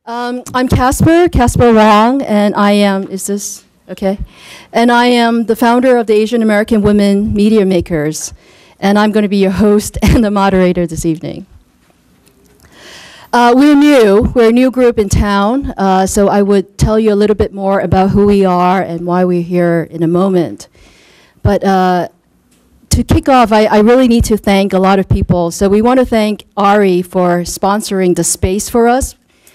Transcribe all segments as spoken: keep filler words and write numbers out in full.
Um, I'm Casper, Casper Wong, and I am, is this, okay? And I am the founder of the Asian American Women Media Makers, and I'm going to be your host and the moderator this evening. Uh, we're new, we're a new group in town, uh, so I would tell you a little bit more about who we are and why we're here in a moment. But uh, to kick off, I, I really need to thank a lot of people. So we want to thank Aari for sponsoring the space for us.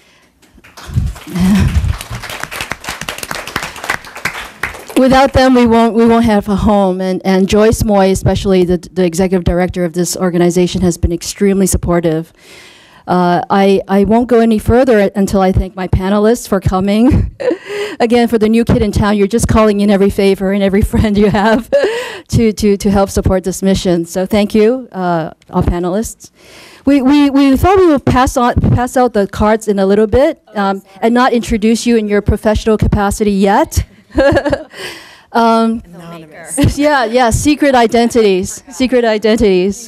Without them, we won't we won't have a home. And and Joyce Moy, especially the the executive director of this organization, has been extremely supportive. Uh, I I won't go any further until I thank my panelists for coming. Again, for the new kid in town, you're just calling in every favor and every friend you have to to to help support this mission. So thank you, uh, all panelists. We, we, we thought we would pass, on, pass out the cards in a little bit um, oh, and not introduce you in your professional capacity yet. um, yeah, yeah, secret identities, secret identities.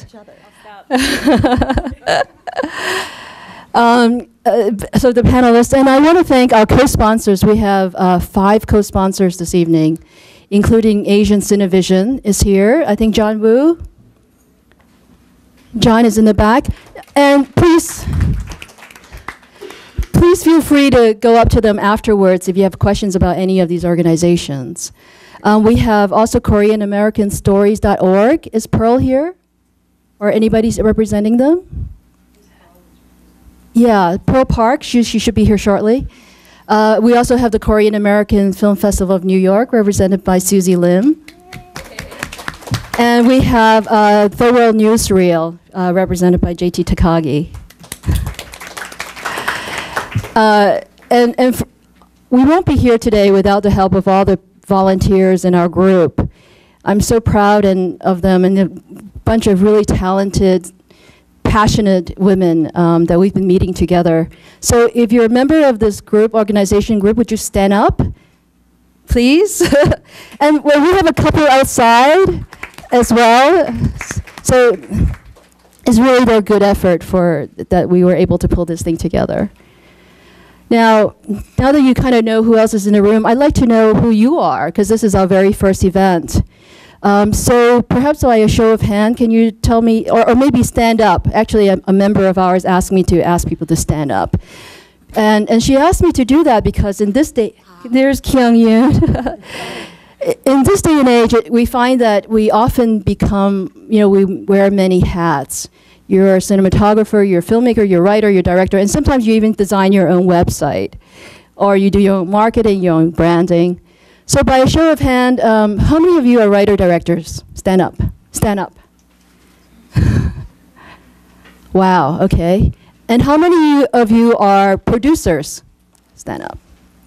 um, uh, so the panelists, and I want to thank our co-sponsors. We have uh, five co-sponsors this evening, including Asian Cinevision is here. I think John Wu. John is in the back. And please, please feel free to go up to them afterwards if you have questions about any of these organizations. Um, we have also Korean American Stories dot org. Is Pearl here? Or anybody representing them? Yeah, Pearl Park, she, she should be here shortly. Uh, we also have the Korean American Film Festival of New York, represented by Susie Lim. And we have uh, The World Newsreel, uh, represented by J T Takagi. uh, and and f we won't be here today without the help of all the volunteers in our group. I'm so proud and, of them and a bunch of really talented, passionate women um, that we've been meeting together. So if you're a member of this group, organization group, would you stand up, please? And well, we have a couple outside as well. So it's really their good effort for that we were able to pull this thing together. Now, now that you kind of know who else is in the room, I'd like to know who you are, because this is our very first event. Um, so perhaps by a show of hand, can you tell me, or, or maybe stand up. Actually, a, a member of ours asked me to ask people to stand up. And, and she asked me to do that because in this day, there's Kyung Yoon. In this day and age, it, we find that we often become, you know, we wear many hats. You're a cinematographer, you're a filmmaker, you're a writer, you're a director, and sometimes you even design your own website. Or you do your own marketing, your own branding. So by a show of hand, um, how many of you are writer-directors? Stand up, stand up. Wow, okay. And how many of you are producers? Stand up.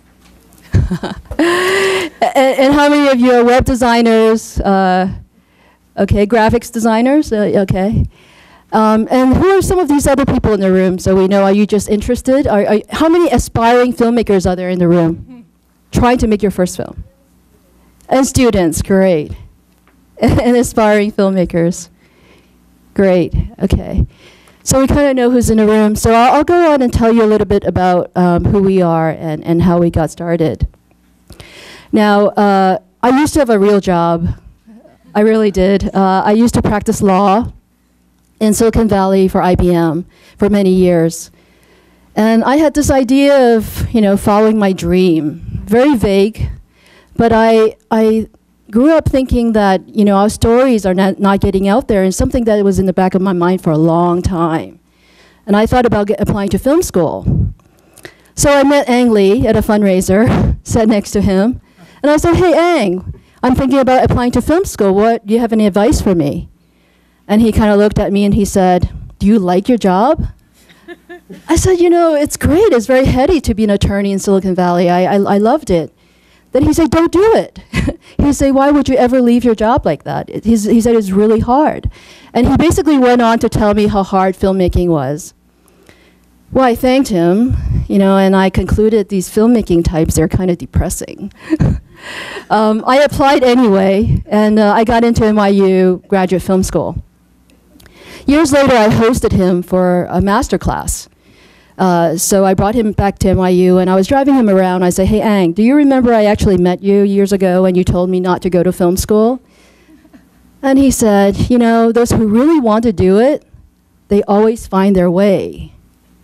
and, and how many of you are web designers? Uh, okay, graphics designers, uh, okay. Um, and who are some of these other people in the room? So we know, are you just interested? Are, are, how many aspiring filmmakers are there in the room? Trying to make your first film. And students, great. And aspiring filmmakers, great, okay. So we kind of know who's in the room. So I'll, I'll go on and tell you a little bit about um, who we are and, and how we got started. Now, uh, I used to have a real job. I really did. Uh, I used to practice law in Silicon Valley for I B M for many years. And I had this idea of, you know, following my dream. Very vague, but I, I grew up thinking that, you know, our stories are not, not getting out there, and something that was in the back of my mind for a long time. And I thought about get, applying to film school. So I met Ang Lee at a fundraiser, sat next to him, and I said, hey, Ang, I'm thinking about applying to film school. What, do you have any advice for me? And he kind of looked at me and he said, do you like your job? I said, you know, it's great. It's very heady to be an attorney in Silicon Valley. I, I, I loved it. Then he said, don't do it. He said, why would you ever leave your job like that? It, he's, he said, it's really hard. And he basically went on to tell me how hard filmmaking was. Well, I thanked him, you know, and I concluded these filmmaking types, they're kind of depressing. um, I applied anyway, and uh, I got into N Y U graduate film school. Years later, I hosted him for a master class. Uh, so I brought him back to N Y U, and I was driving him around. I said, hey, Ang, do you remember I actually met you years ago and you told me not to go to film school? And he said, you know, those who really want to do it, they always find their way.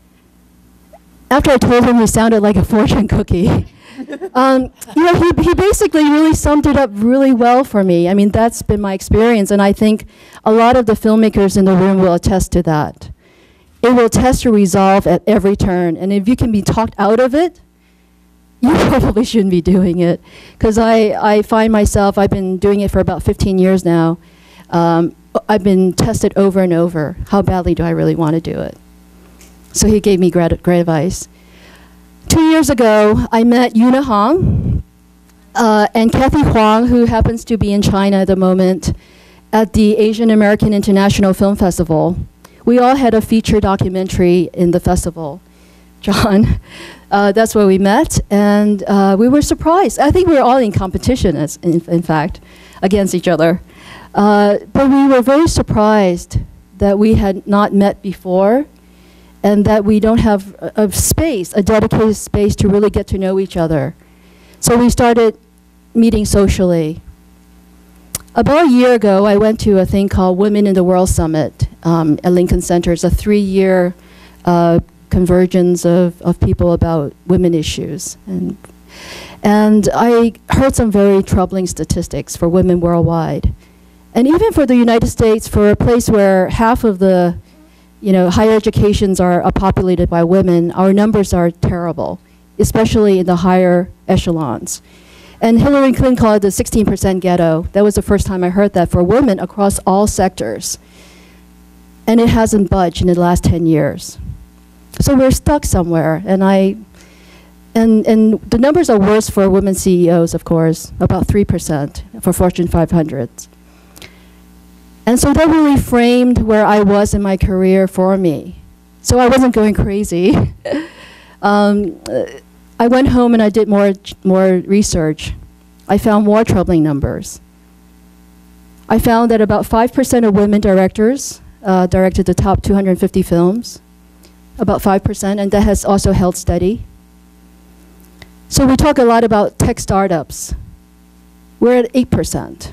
After I told him, he sounded like a fortune cookie. um, you know, he, he basically really summed it up really well for me. I mean, that's been my experience, and I think a lot of the filmmakers in the room will attest to that. It will test your resolve at every turn, and if you can be talked out of it, you probably shouldn't be doing it. Because I, I find myself, I've been doing it for about fifteen years now. Um, I've been tested over and over. How badly do I really want to do it? So he gave me great, great advice. Two years ago, I met Yuna Hong uh, and Kathy Huang, who happens to be in China at the moment, at the Asian American International Film Festival. We all had a feature documentary in the festival, John. Uh, that's where we met, and uh, we were surprised. I think we were all in competition, as in, in fact, against each other. Uh, but we were very surprised that we had not met before, and that we don't have a, a space, a dedicated space to really get to know each other. So we started meeting socially. About a year ago, I went to a thing called Women in the World Summit um, at Lincoln Center. It's a three-year uh, convergence of, of people about women issues. And, and I heard some very troubling statistics for women worldwide. And even for the United States, for a place where half of the you know, higher educations are, are populated by women, our numbers are terrible, especially in the higher echelons. And Hillary Clinton called it the sixteen percent ghetto. That was the first time I heard that for women across all sectors. And it hasn't budged in the last ten years. So we're stuck somewhere, and I, and, and the numbers are worse for women C E Os, of course, about three percent for Fortune five hundreds. And so that really framed where I was in my career for me. So I wasn't going crazy. um, uh, I went home and I did more, more research. I found more troubling numbers. I found that about five percent of women directors uh, directed the top two hundred fifty films, about five percent, and that has also held steady. So we talk a lot about tech startups. We're at eight percent.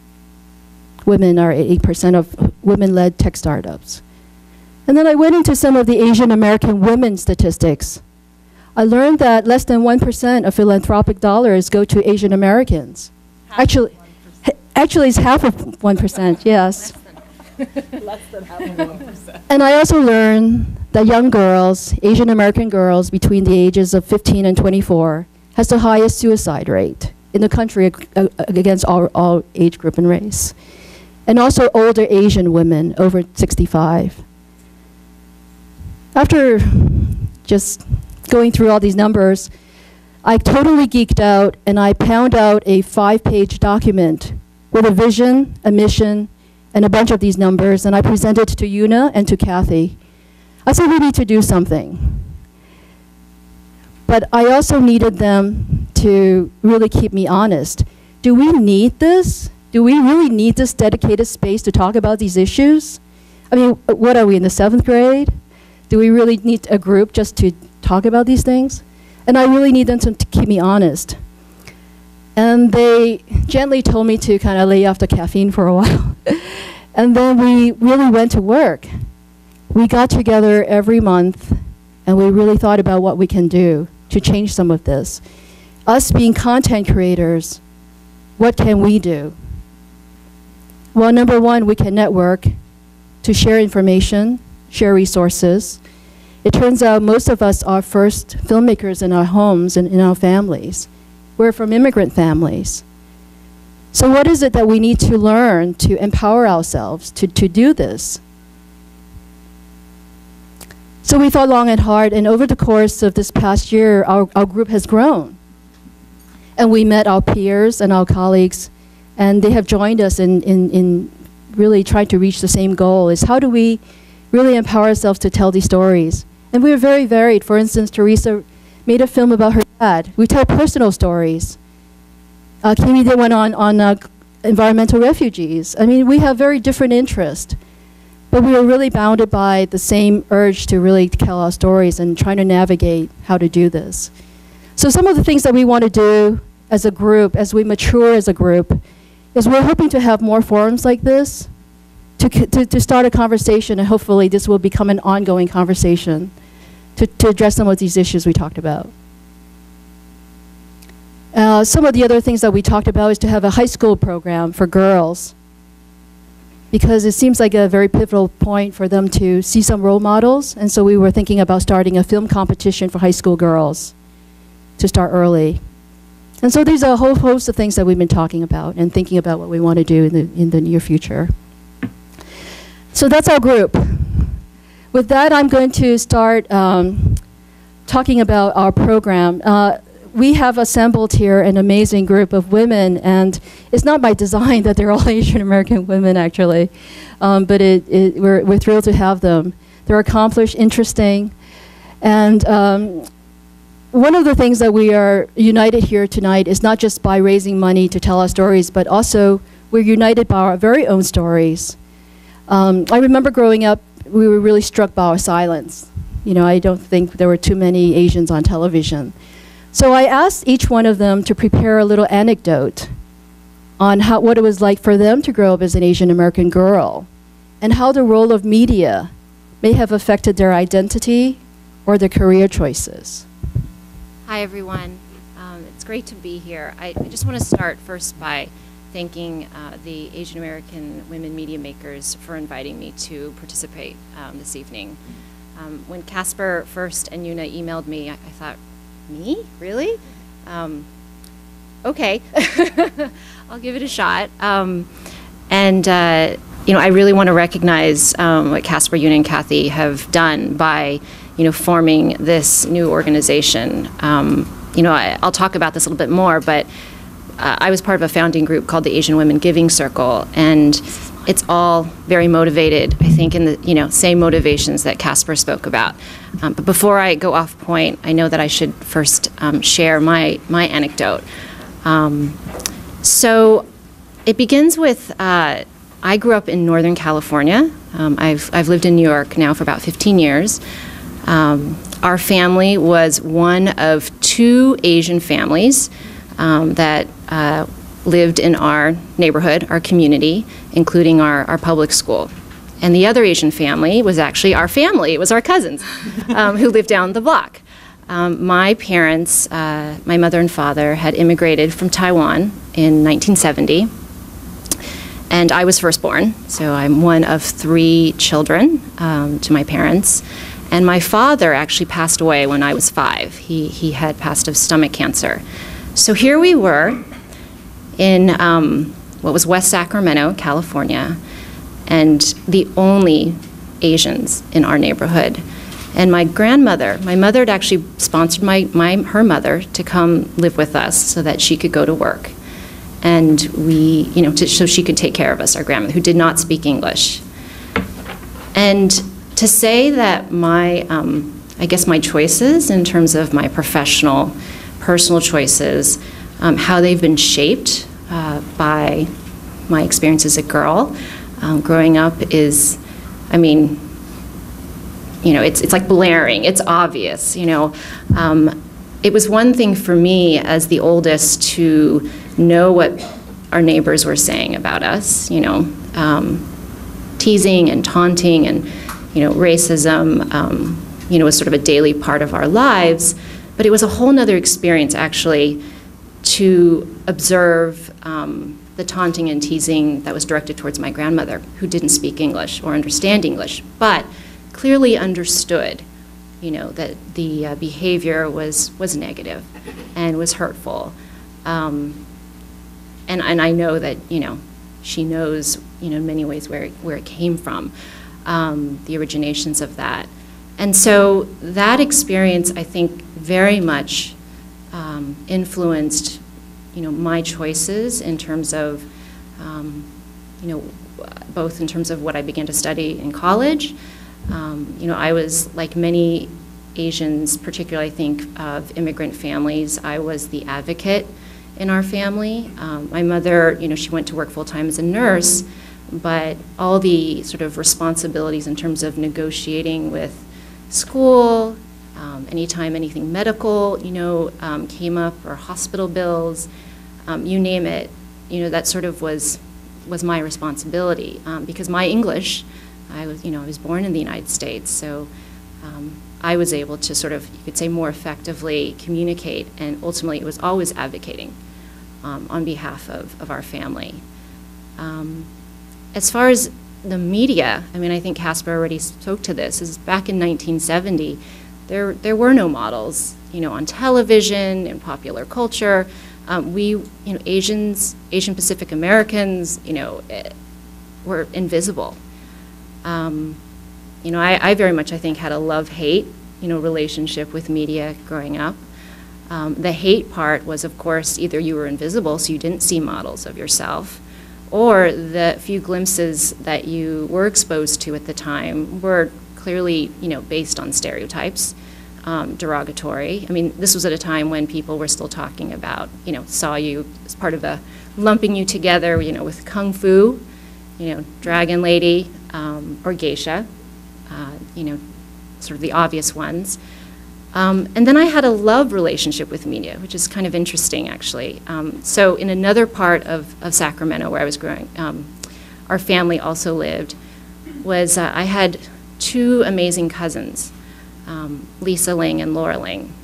Women are eight percent of women-led tech startups. And then I went into some of the Asian American women statistics. I learned that less than one percent of philanthropic dollars go to Asian Americans. Half actually, actually it's half of one percent, yes. Less than half of one percent. And I also learned that young girls, Asian American girls between the ages of fifteen and twenty-four, has the highest suicide rate in the country ag ag against all, all age group and race. And also older Asian women over sixty-five. After just going through all these numbers, I totally geeked out, and I pounded out a five-page document with a vision, a mission, and a bunch of these numbers, and I presented it to Yuna and to Kathy. I said, we need to do something. But I also needed them to really keep me honest. Do we need this? Do we really need this dedicated space to talk about these issues? I mean, what are we, in the seventh grade? Do we really need a group just to talk about these things? And I really need them to, to keep me honest. And they gently told me to kind of lay off the caffeine for a while. And then we really went to work. We got together every month, and we really thought about what we can do to change some of this. Us being content creators, what can we do? Well, number one, we can network to share information, share resources. It turns out most of us are first filmmakers in our homes and in our families. We're from immigrant families. So what is it that we need to learn to empower ourselves to, to do this? So we thought long and hard, and over the course of this past year, our, our group has grown. And we met our peers and our colleagues, and they have joined us in, in, in really trying to reach the same goal, is how do we really empower ourselves to tell these stories? And we're very varied. For instance, Teresa made a film about her dad. We tell personal stories. Uh, Kimi did one on, on uh, environmental refugees. I mean, we have very different interests. but we were really bounded by the same urge to really tell our stories and trying to navigate how to do this. So some of the things that we want to do as a group, as we mature as a group, is we're hoping to have more forums like this to, to, to start a conversation, and hopefully this will become an ongoing conversation to, to address some of these issues we talked about. Uh, some of the other things that we talked about is to have a high school program for girls, because it seems like a very pivotal point for them to see some role models, and so we were thinking about starting a film competition for high school girls to start early. And so there's a whole host of things that we've been talking about and thinking about what we want to do in the, in the near future. So that's our group. With that, I'm going to start um, talking about our program. Uh, we have assembled here an amazing group of women, and it's not by design that they're all Asian American women, actually, um, but it, it, we're, we're thrilled to have them. They're accomplished, interesting, and um, one of the things that we are united here tonight is not just by raising money to tell our stories, but also we're united by our very own stories. Um, I remember growing up, we were really struck by our silence. You know, I don't think there were too many Asians on television. So I asked each one of them to prepare a little anecdote on how, what it was like for them to grow up as an Asian American girl, and how the role of media may have affected their identity or their career choices. Hi, everyone. Um, it's great to be here. I, I just want to start first by thanking uh, the Asian American women media makers for inviting me to participate um, this evening. Um, when Casper first and Yuna emailed me, I, I thought, me? Really? Um, okay, I'll give it a shot. Um, and uh, you know, I really want to recognize um, what Casper, Yuna, and Kathy have done by you know, forming this new organization. Um, you know, I, I'll talk about this a little bit more, but uh, I was part of a founding group called the Asian Women Giving Circle, and it's all very motivated, I think, in the you know same motivations that Casper spoke about. Um, but before I go off point, I know that I should first um, share my my anecdote. Um, so it begins with uh, I grew up in Northern California. Um, I've I've lived in New York now for about fifteen years. Um, our family was one of two Asian families um, that uh, lived in our neighborhood, our community, including our, our public school. And the other Asian family was actually our family. It was our cousins um, who lived down the block. Um, my parents, uh, my mother and father, had immigrated from Taiwan in nineteen seventy. And I was firstborn, so I'm one of three children um, to my parents. And my father actually passed away when I was five. He, he had passed of stomach cancer. So here we were in um, what was West Sacramento, California, and the only Asians in our neighborhood. And my grandmother, my mother had actually sponsored my, my, her mother to come live with us so that she could go to work. And we, you know, to, so she could take care of us, our grandmother, who did not speak English. And to say that my, um, I guess my choices in terms of my professional, personal choices, um, how they've been shaped uh, by my experience as a girl um, growing up is, I mean, you know, it's, it's like blaring, it's obvious, you know. Um, it was one thing for me as the oldest to know what our neighbors were saying about us, you know, um, teasing and taunting and, you know, racism, um, you know, was sort of a daily part of our lives. But it was a whole nother experience, actually, to observe um, the taunting and teasing that was directed towards my grandmother, who didn't speak English or understand English, but clearly understood, you know, that the uh, behavior was, was negative and was hurtful. Um, and, and I know that, you know, she knows, you know, in many ways where it, where it came from. Um, the originations of that. And so that experience, I think, very much um, influenced, you know, my choices in terms of, um, you know, both in terms of what I began to study in college. Um, you know, I was, like many Asians, particularly I think of immigrant families, I was the advocate in our family. Um, my mother, you know, she went to work full-time as a nurse, but all the sort of responsibilities in terms of negotiating with school, um, anytime anything medical, you know, um, came up, or hospital bills, um, you name it, you know, that sort of was was my responsibility, um, because my English, I was, you know, I was born in the United States, so um, I was able to sort of, you could say, more effectively communicate, and ultimately it was always advocating um, on behalf of, of our family. Um, as far as the media, I mean, I think Casper already spoke to this, is back in nineteen seventy, there, there were no models, you know, on television and popular culture. Um, we, you know, Asians, Asian Pacific Americans, you know, eh, were invisible. Um, you know, I, I very much, I think, had a love-hate, you know, relationship with media growing up. Um, the hate part was, of course, either you were invisible, so you didn't see models of yourself, or the few glimpses that you were exposed to at the time were clearly, you know, based on stereotypes, um, derogatory. I mean, this was at a time when people were still talking about, you know, saw you as part of a lumping you together, you know, with kung fu, you know, dragon lady, um, or geisha, uh, you know, sort of the obvious ones. Um, and then I had a love relationship with media, which is kind of interesting, actually. Um, so in another part of, of Sacramento where I was growing, um, our family also lived, was uh, I had two amazing cousins, um, Lisa Ling and Laura Ling.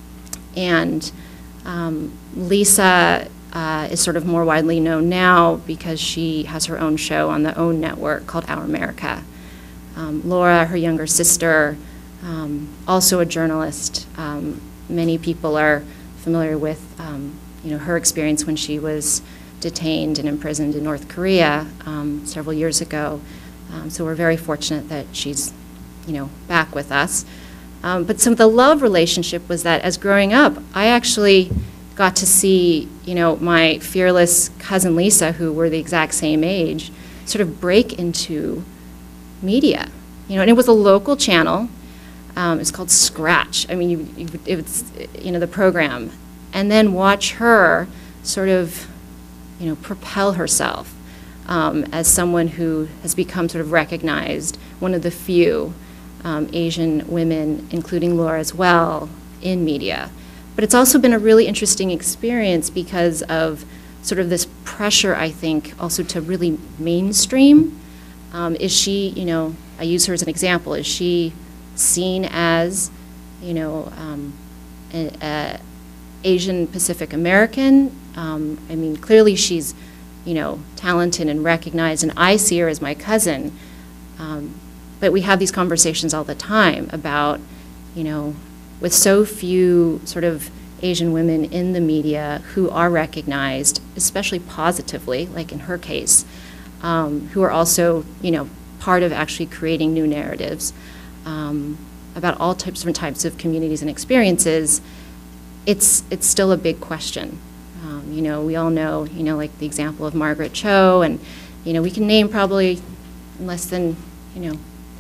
And um, Lisa uh, is sort of more widely known now because she has her own show on the OWN network called Our America. Um, Laura, her younger sister, Um, also a journalist. Um, many people are familiar with um, you know, her experience when she was detained and imprisoned in North Korea um, several years ago. Um, so we're very fortunate that she's, you know, back with us. Um, but some of the love relationship was that as growing up, I actually got to see, you know, my fearless cousin Lisa, who were the exact same age, sort of break into media. You know, and it was a local channel. Um, it's called Scratch. I mean, you, you, it was, you know, the program. And then watch her sort of, you know, propel herself um, as someone who has become sort of recognized, one of the few um, Asian women, including Laura as well, in media. But it's also been a really interesting experience because of sort of this pressure, I think, also to really mainstream. Um, is she, you know, I use her as an example, is she seen as, you know, um, a, a Asian Pacific American? Um, I mean, clearly she's, you know, talented and recognized, and I see her as my cousin. Um, but we have these conversations all the time about, you know, with so few sort of Asian women in the media who are recognized, especially positively, like in her case, um, who are also, you know, part of actually creating new narratives. Um, about all types, different types of communities and experiences, it's it's still a big question. Um, you know, we all know, you know, like the example of Margaret Cho, and you know, we can name probably less than, you know,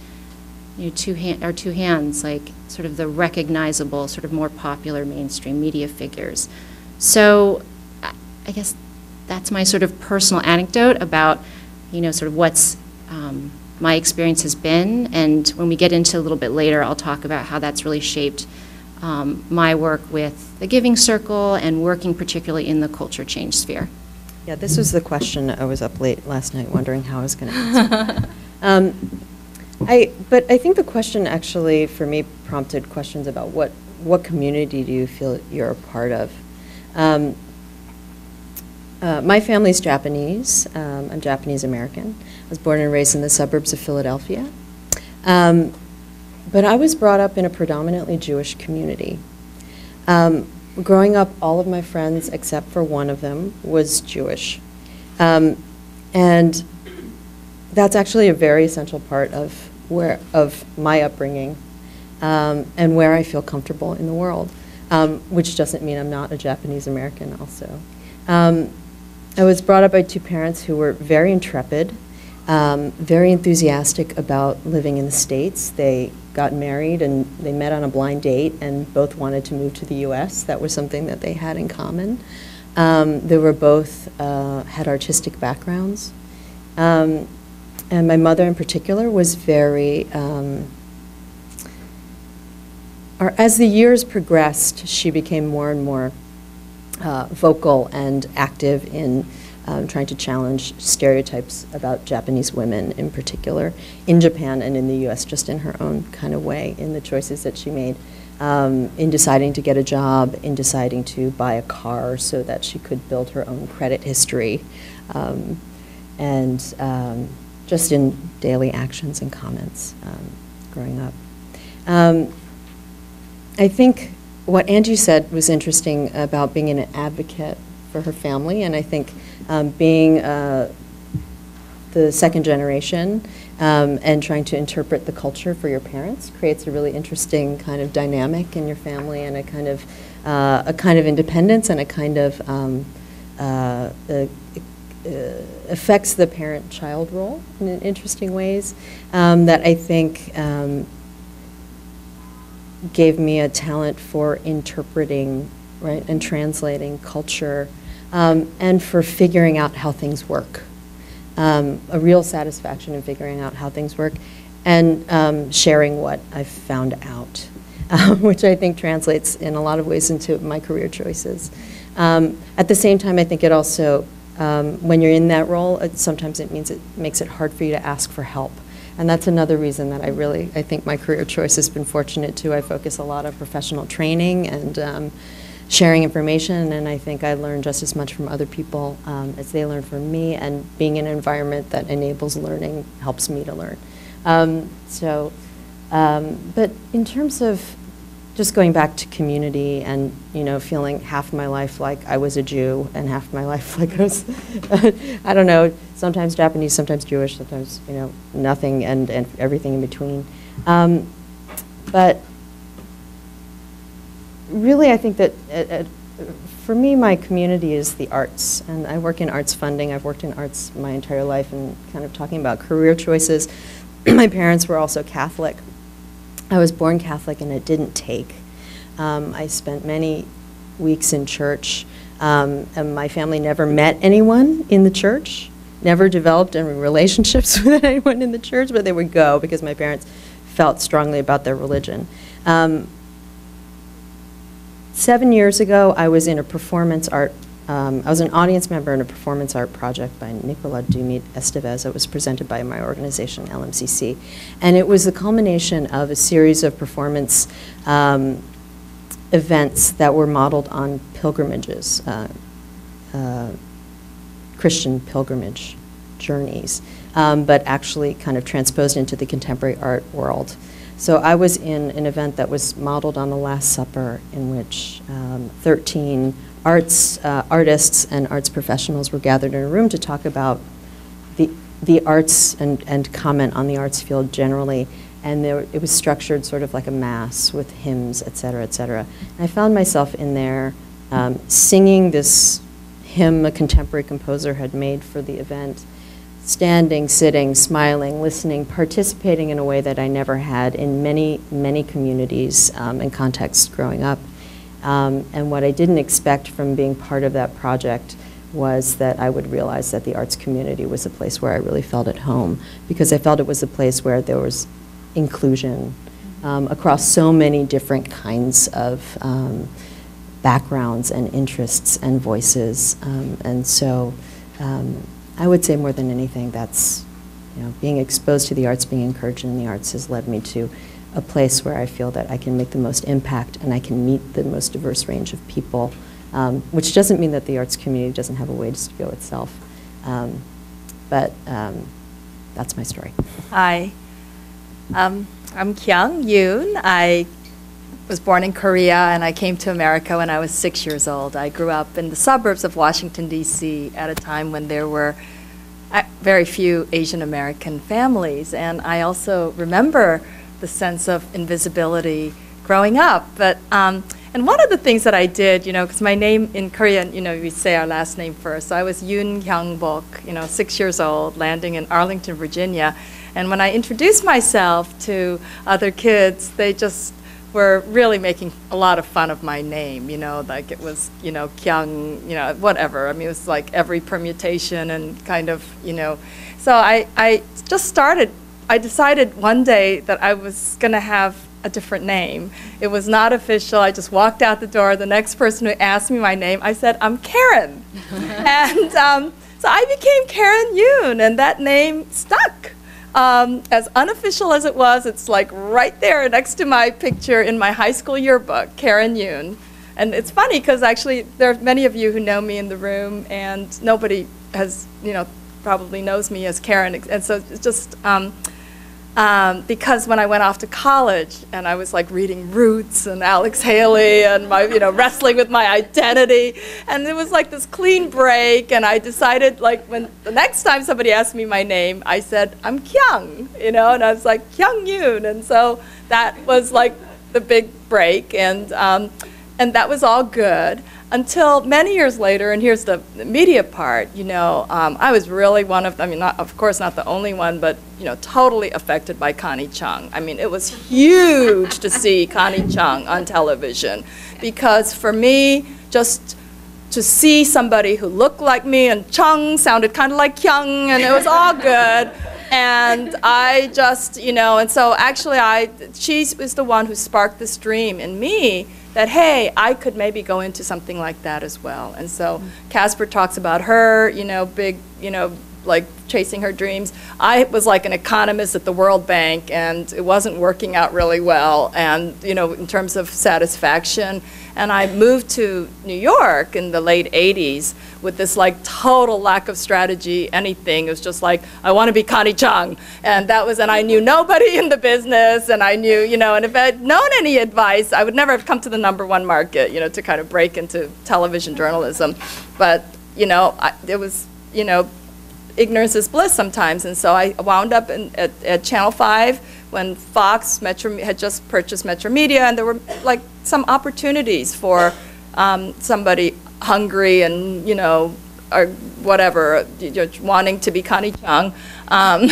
you know, two hand or two hands, like sort of the recognizable, sort of more popular mainstream media figures. So, I, I guess that's my sort of personal anecdote about, you know, sort of what's um, my experience has been, and when we get into a little bit later, I'll talk about how that's really shaped um, my work with the Giving Circle and working particularly in the culture change sphere. Yeah, this was the question. I was up late last night wondering how I was going to answer. um, I, but I think the question actually, for me, prompted questions about what, what community do you feel you're a part of? Um, Uh, my family's Japanese. Um, I'm Japanese American. I was born and raised in the suburbs of Philadelphia. Um, but I was brought up in a predominantly Jewish community. Um, growing up, all of my friends, except for one of them, was Jewish. Um, and that's actually a very essential part of, where, of my upbringing um, and where I feel comfortable in the world, um, which doesn't mean I'm not a Japanese American also. Um, I was brought up by two parents who were very intrepid, um, very enthusiastic about living in the States. They got married and they met on a blind date and both wanted to move to the U S. That was something that they had in common. Um, they were both, uh, had artistic backgrounds. Um, and my mother in particular was very, um, or as the years progressed, she became more and more uh, vocal and active in um, trying to challenge stereotypes about Japanese women in particular, in Japan and in the U S, just in her own kind of way, in the choices that she made, um, in deciding to get a job, in deciding to buy a car so that she could build her own credit history, um, and um, just in daily actions and comments um, growing up. Um, I think what Angie said was interesting about being an advocate for her family, and I think um, being uh, the second generation um, and trying to interpret the culture for your parents creates a really interesting kind of dynamic in your family, and a kind of uh, a kind of independence and a kind of um, uh, a, uh, affects the parent-child role in interesting ways um, that I think um, gave me a talent for interpreting, right, and translating culture, um, and for figuring out how things work. Um, a real satisfaction in figuring out how things work, and um, sharing what I've found out, uh, which I think translates in a lot of ways into my career choices. Um, at the same time, I think it also, um, when you're in that role, it, sometimes it means it makes it hard for you to ask for help. And that's another reason that I really, I think my career choice has been fortunate too. I focus a lot on professional training and um, sharing information, and I think I learn just as much from other people um, as they learn from me, and being in an environment that enables learning helps me to learn. Um, so, um, but in terms of just going back to community and, you know, feeling half my life like I was a Jew and half my life like I was, I don't know, sometimes Japanese, sometimes Jewish, sometimes, you know, nothing and, and everything in between. Um, but really, I think that uh, uh, for me, my community is the arts, and I work in arts funding. I've worked in arts my entire life, and kind of talking about career choices. My parents were also Catholic. I was born Catholic, and it didn't take. Um, I spent many weeks in church, um, and my family never met anyone in the church, never developed any relationships with anyone in the church, but they would go because my parents felt strongly about their religion. Um, seven years ago, I was in a performance art Um, I was an audience member in a performance art project by Nicolas Dumit Estevez that was presented by my organization, L M C C. And it was the culmination of a series of performance um, events that were modeled on pilgrimages, uh, uh, Christian pilgrimage journeys, um, but actually kind of transposed into the contemporary art world. So I was in an event that was modeled on the Last Supper, in which um, thirteen arts uh, artists and arts professionals were gathered in a room to talk about the the arts and and comment on the arts field generally. And there, it was structured sort of like a mass with hymns, et cetera, et cetera. And I found myself in there um, singing this hymn a contemporary composer had made for the event, standing, sitting, smiling, listening, participating in a way that I never had in many, many communities um, and contexts growing up. Um, and what I didn't expect from being part of that project was that I would realize that the arts community was a place where I really felt at home, because I felt it was a place where there was inclusion um, across so many different kinds of um, backgrounds and interests and voices. Um, and so um, I would say more than anything, that's, you know, being exposed to the arts, being encouraged in the arts has led me to a place where I feel that I can make the most impact and I can meet the most diverse range of people, um, which doesn't mean that the arts community doesn't have a ways to go itself. Um, but um, that's my story. Hi, um, I'm Kyung Yoon. I was born in Korea and I came to America when I was six years old. I grew up in the suburbs of Washington, D C at a time when there were uh, very few Asian American families. And I also remember the sense of invisibility growing up. But um, and one of the things that I did, you know, because my name in Korean, you know, we say our last name first. So I was Yoon Hyung-bok, you know, six years old, landing in Arlington, Virginia. And when I introduced myself to other kids, they just were really making a lot of fun of my name, you know, like it was, you know, Kyung, you know, whatever. I mean, it was like every permutation and kind of, you know. So I, I just started, I decided one day that I was going to have a different name. It was not official. I just walked out the door. The next person who asked me my name, I said, I'm Karen. and um, so I became Karen Yoon, and that name stuck. Um, as unofficial as it was, it's like right there next to my picture in my high school yearbook, Karen Yoon. And it's funny because actually there are many of you who know me in the room, and nobody has, you know, probably knows me as Karen. And so it's just um, um, because when I went off to college and I was like reading Roots and Alex Haley and my, you know, wrestling with my identity, and it was like this clean break, and I decided like when the next time somebody asked me my name, I said, I'm Kyung, you know, and I was like, Kyung Yoon, and so that was like the big break, and, um, and that was all good. Until many years later, and here's the, the media part, you know, um, I was really one of, I mean, not, of course not the only one, but, you know, totally affected by Connie Chung. I mean, it was huge to see Connie Chung on television, because for me, just to see somebody who looked like me and Chung sounded kind of like Kyung, and it was all good. And I just, you know, and so actually I, she was the one who sparked this dream in me that, hey, I could maybe go into something like that as well. And so Casper talks about her, you know, big, you know, like chasing her dreams. I was like an economist at the World Bank, and it wasn't working out really well, and, you know, in terms of satisfaction. And I moved to New York in the late eighties with this like total lack of strategy, anything. It was just like, I want to be Connie Chung. And that was, and I knew nobody in the business, and I knew, you know, and if I had known any advice, I would never have come to the number one market, you know, to kind of break into television journalism. But, you know, I, it was, you know, ignorance is bliss sometimes. And so I wound up in, at, at Channel five when Fox Metro had just purchased Metro Media, and there were like some opportunities for um, somebody hungry and, you know, or whatever, you know, wanting to be Connie Chung, um,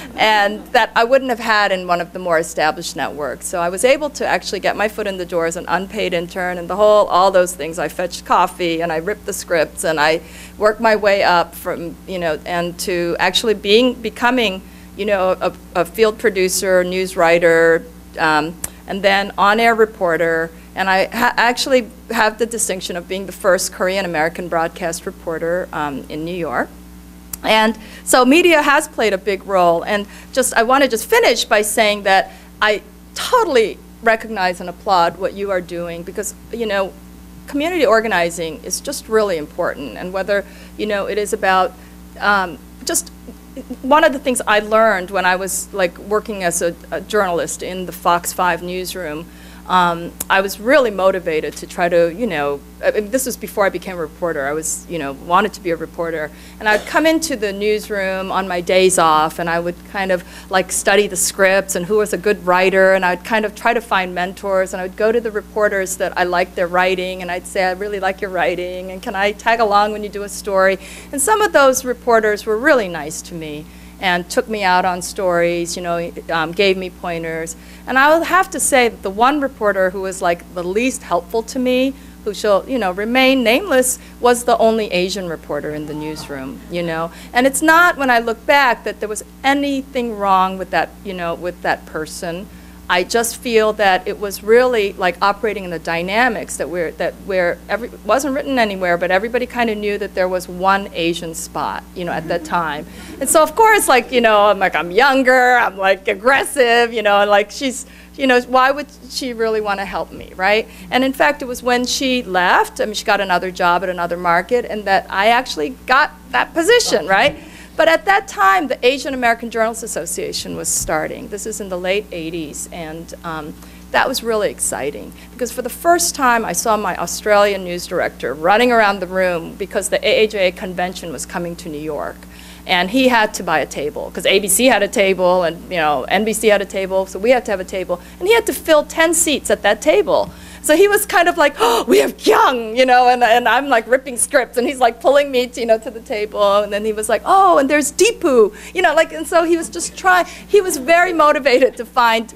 and that I wouldn't have had in one of the more established networks. So I was able to actually get my foot in the door as an unpaid intern, and the whole, all those things. I fetched coffee, and I ripped the scripts, and I worked my way up from, you know, and to actually being, becoming, you know, a, a field producer, news writer, um, and then on-air reporter. And I ha actually have the distinction of being the first Korean-American broadcast reporter um, in New York. And so media has played a big role. And just, I want to just finish by saying that I totally recognize and applaud what you are doing, because, you know, community organizing is just really important. And whether, you know, it is about um, just, one of the things I learned when I was like working as a, a journalist in the Fox five newsroom, Um, I was really motivated to try to, you know, I mean, this was before I became a reporter. I was, you know, wanted to be a reporter. And I'd come into the newsroom on my days off, and I would kind of like study the scripts and who was a good writer, and I'd kind of try to find mentors, and I would go to the reporters that I liked their writing, and I'd say, I really like your writing, and can I tag along when you do a story? And some of those reporters were really nice to me and took me out on stories, you know, um, gave me pointers. And I will have to say that the one reporter who was like the least helpful to me, who shall, you know, remain nameless, was the only Asian reporter in the newsroom, you know. And it's not, when I look back, that there was anything wrong with that, you know, with that person. I just feel that it was really like operating in the dynamics that we're, that where every, it wasn't written anywhere, but everybody kind of knew that there was one Asian spot, you know, at that time. And so of course, like, you know, I'm like, I'm younger, I'm like aggressive, you know, and like she's, you know, why would she really want to help me, right? And in fact, it was when she left, I mean, she got another job at another market, and that I actually got that position, right? But at that time, the Asian American Journalists Association was starting. This is in the late eighties, and um, that was really exciting. Because for the first time, I saw my Australian news director running around the room because the A A J A convention was coming to New York. And he had to buy a table, because A B C had a table, and you know, N B C had a table, so we had to have a table. And he had to fill ten seats at that table. So he was kind of like, oh, we have Kyung, you know, and, and I'm like ripping scripts, and he's like pulling me, to, you know, to the table, and then he was like, oh, and there's Deepu, you know, like, and so he was just trying, he was very motivated to find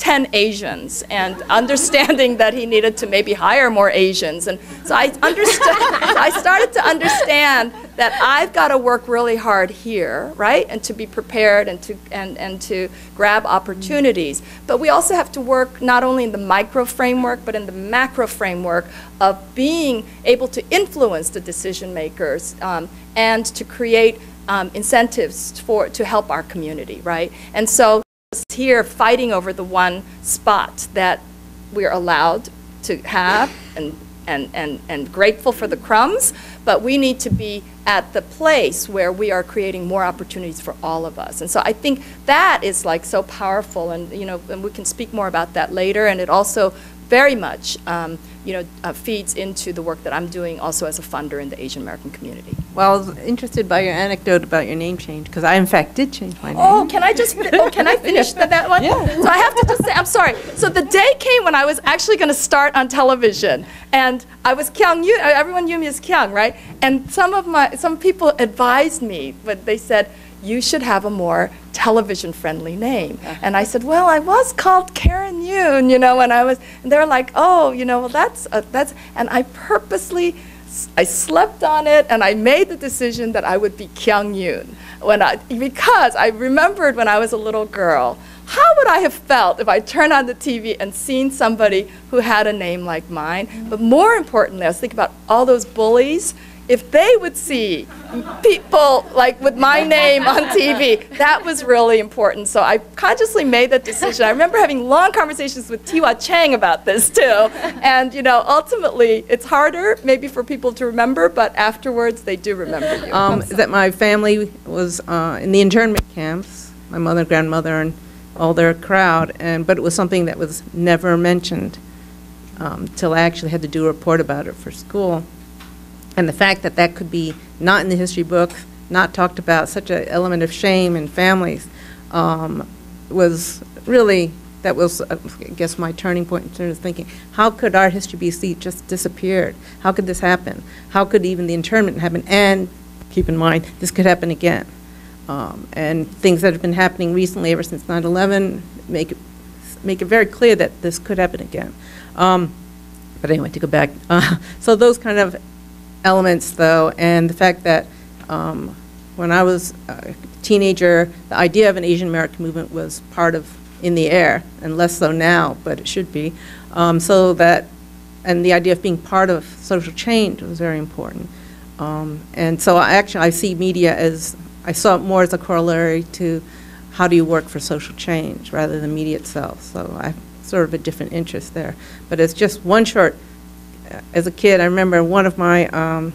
ten Asians, and understanding that he needed to maybe hire more Asians. And so I understood, so I started to understand that I've got to work really hard here, right? And to be prepared and to, and, and to grab opportunities. But we also have to work not only in the micro framework, but in the macro framework of being able to influence the decision makers um, and to create um, incentives for, to help our community, right? And so here fighting over the one spot that we're allowed to have, and, and, and, and grateful for the crumbs, but we need to be at the place where we are creating more opportunities for all of us. And so I think that is like so powerful, and you know, and we can speak more about that later, and it also very much um, you know, uh, feeds into the work that I'm doing also as a funder in the Asian American community. Well, I was interested by your anecdote about your name change, because I, in fact, did change my name. Oh, can I just, oh, can I finish that, that one? Yeah. So I have to just say, I'm sorry. So the day came when I was actually going to start on television, and I was Kyung Yoon, everyone knew me as Kyung, right? And some of my, some people advised me, but they said, you should have a more television-friendly name. And I said, well, I was called Karen Yoon, you know, when I was, and they're like, oh, you know, well, that's, uh, that's, and I purposely, I slept on it, and I made the decision that I would be Kyung Yoon. When I, because I remembered when I was a little girl, how would I have felt if I turned on the T V and seen somebody who had a name like mine? Mm-hmm. But more importantly, I was thinking about all those bullies. If they would see people like with my name on T V, that was really important. So I consciously made that decision. I remember having long conversations with Tiwa Chang about this too. And you know, ultimately, it's harder maybe for people to remember, but afterwards they do remember you. Um, that my family was uh, in the internment camps, my mother and grandmother and all their crowd, and but it was something that was never mentioned um, till I actually had to do a report about it for school. And the fact that that could be not in the history book, not talked about, such an element of shame in families, um, was really, that was, uh, I guess, my turning point in terms of thinking, how could art history B C just disappeared? How could this happen? How could even the internment happen? And keep in mind, this could happen again. Um, and things that have been happening recently ever since nine eleven make it, make it very clear that this could happen again. Um, but anyway, to go back, uh, so those kind of elements, though, and the fact that um, when I was a teenager, the idea of an Asian American movement was part of in the air, and less so now, but it should be. Um, so that, and the idea of being part of social change was very important. Um, and so I actually, I see media as, I saw it more as a corollary to how do you work for social change rather than media itself. So I have sort of a different interest there. But it's just one short. As a kid, I remember one of my um,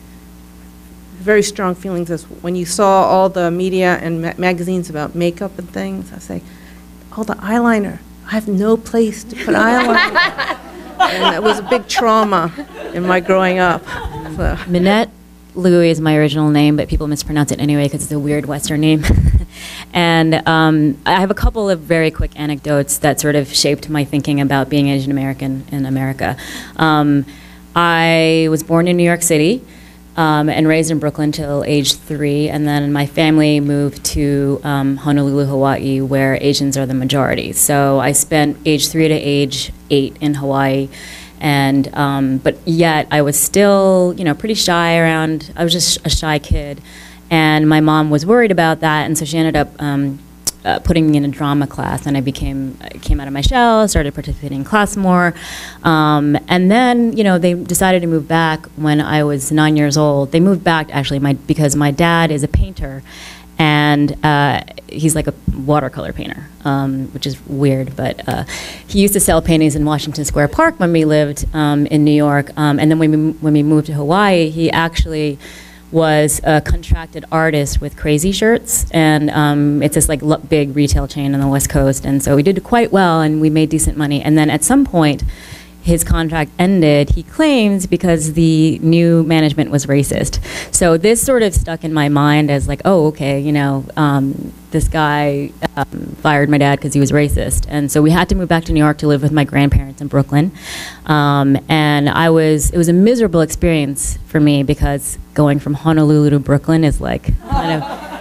very strong feelings is when you saw all the media and ma magazines about makeup and things, I say, oh, the eyeliner. I have no place to put eyeliner. And it was a big trauma in my growing up. So. Minette Louie is my original name, but people mispronounce it anyway because it's a weird Western name. And um, I have a couple of very quick anecdotes that sort of shaped my thinking about being Asian American in America. Um, I was born in New York City um, and raised in Brooklyn till age three, and then my family moved to um, Honolulu, Hawaii, where Asians are the majority. So I spent age three to age eight in Hawaii. And, um, but yet I was still, you know, pretty shy around, I was just a shy kid. And my mom was worried about that, and so she ended up um, uh, putting me in a drama class, and I became, I came out of my shell, started participating in class more. Um, and then, you know, they decided to move back when I was nine years old. They moved back, actually, my, because my dad is a painter. And uh, he's like a watercolor painter, um, which is weird, but uh, he used to sell paintings in Washington Square Park when we lived um, in New York. Um, and then when we, when we moved to Hawaii, he actually was a contracted artist with Crazy Shirts, and um, it's this like l big retail chain on the West Coast. And so we did quite well, and we made decent money. And then at some point, his contract ended, he claims, because the new management was racist. So this sort of stuck in my mind as like, oh, okay, you know, um, this guy um, fired my dad because he was racist. And so we had to move back to New York to live with my grandparents in Brooklyn. Um, and I was, it was a miserable experience for me because going from Honolulu to Brooklyn is like kind of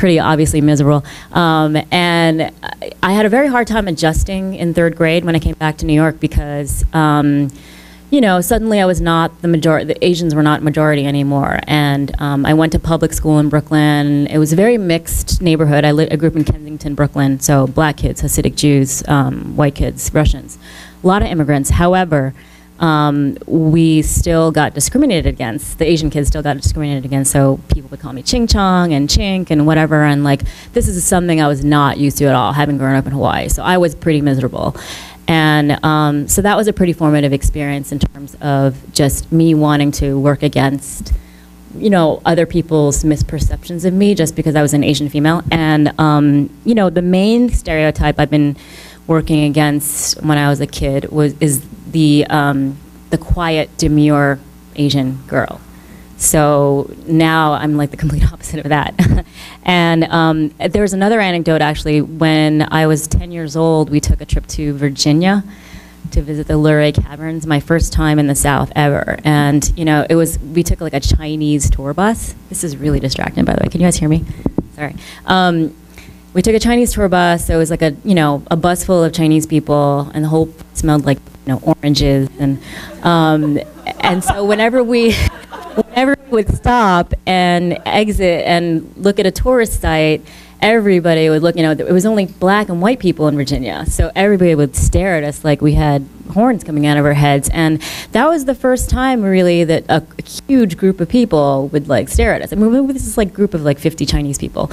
pretty obviously miserable. Um, and I, I had a very hard time adjusting in third grade when I came back to New York because, um, you know, suddenly I was not the majority, the Asians were not majority anymore. And um, I went to public school in Brooklyn. It was a very mixed neighborhood. I, li- I grew up in Kensington, Brooklyn, so black kids, Hasidic Jews, um, white kids, Russians, a lot of immigrants. However, um, we still got discriminated against. The Asian kids still got discriminated against, so people would call me Ching Chong and Chink and whatever, and like, this is something I was not used to at all, having grown up in Hawaii. So I was pretty miserable. And um, so that was a pretty formative experience in terms of just me wanting to work against, you know, other people's misperceptions of me just because I was an Asian female. And, um, you know, the main stereotype I've been working against when I was a kid was is the, um, the quiet, demure Asian girl. So now I'm like the complete opposite of that. And um, there was another anecdote actually. When I was ten years old, we took a trip to Virginia to visit the Luray Caverns, my first time in the South ever. And you know, it was, we took like a Chinese tour bus. This is really distracting, by the way. Can you guys hear me? Sorry. Um, we took a Chinese tour bus. So it was like a, you know, a bus full of Chinese people, and the whole smelled like, you know, oranges. And um, and so whenever we whenever we would stop and exit and look at a tourist site, everybody would look, you know, it was only black and white people in Virginia, so everybody would stare at us like we had horns coming out of our heads. And that was the first time really that a, a huge group of people would like stare at us. I mean, this is like a group of like fifty Chinese people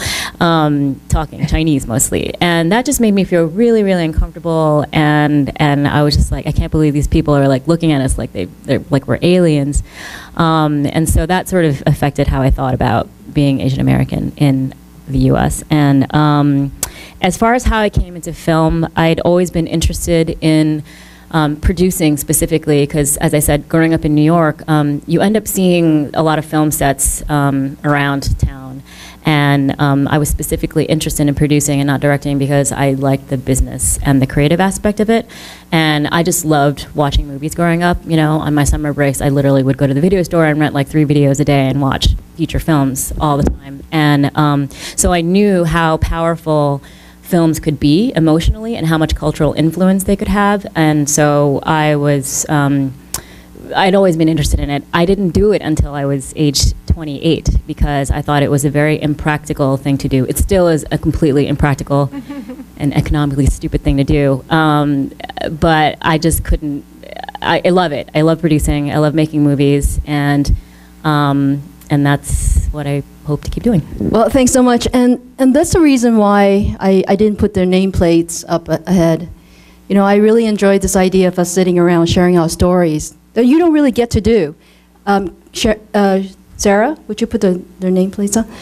um, talking Chinese mostly, and that just made me feel really, really uncomfortable. And and I was just like, I can't believe these people are like looking at us like they they're like we're aliens. Um, and so that sort of affected how I thought about being Asian American in the U S. And um, as far as how I came into film, I'd always been interested in um, producing specifically, because as I said, growing up in New York, um, you end up seeing a lot of film sets um, around town. And um, I was specifically interested in producing and not directing because I liked the business and the creative aspect of it. And I just loved watching movies growing up. You know, on my summer breaks, I literally would go to the video store and rent like three videos a day and watch feature films all the time. And um, so I knew how powerful films could be emotionally and how much cultural influence they could have. And so I was, um, I'd always been interested in it. I didn't do it until I was age twenty-eight because I thought it was a very impractical thing to do. It still is a completely impractical and economically stupid thing to do. Um, but I just couldn't, I, I love it. I love producing, I love making movies, and um, and that's what I hope to keep doing. Well, thanks so much. And and that's the reason why I, I didn't put their nameplates up a- ahead. You know, I really enjoyed this idea of us sitting around sharing our stories that you don't really get to do. Um, share, uh, Sarah, would you put the, their nameplates on?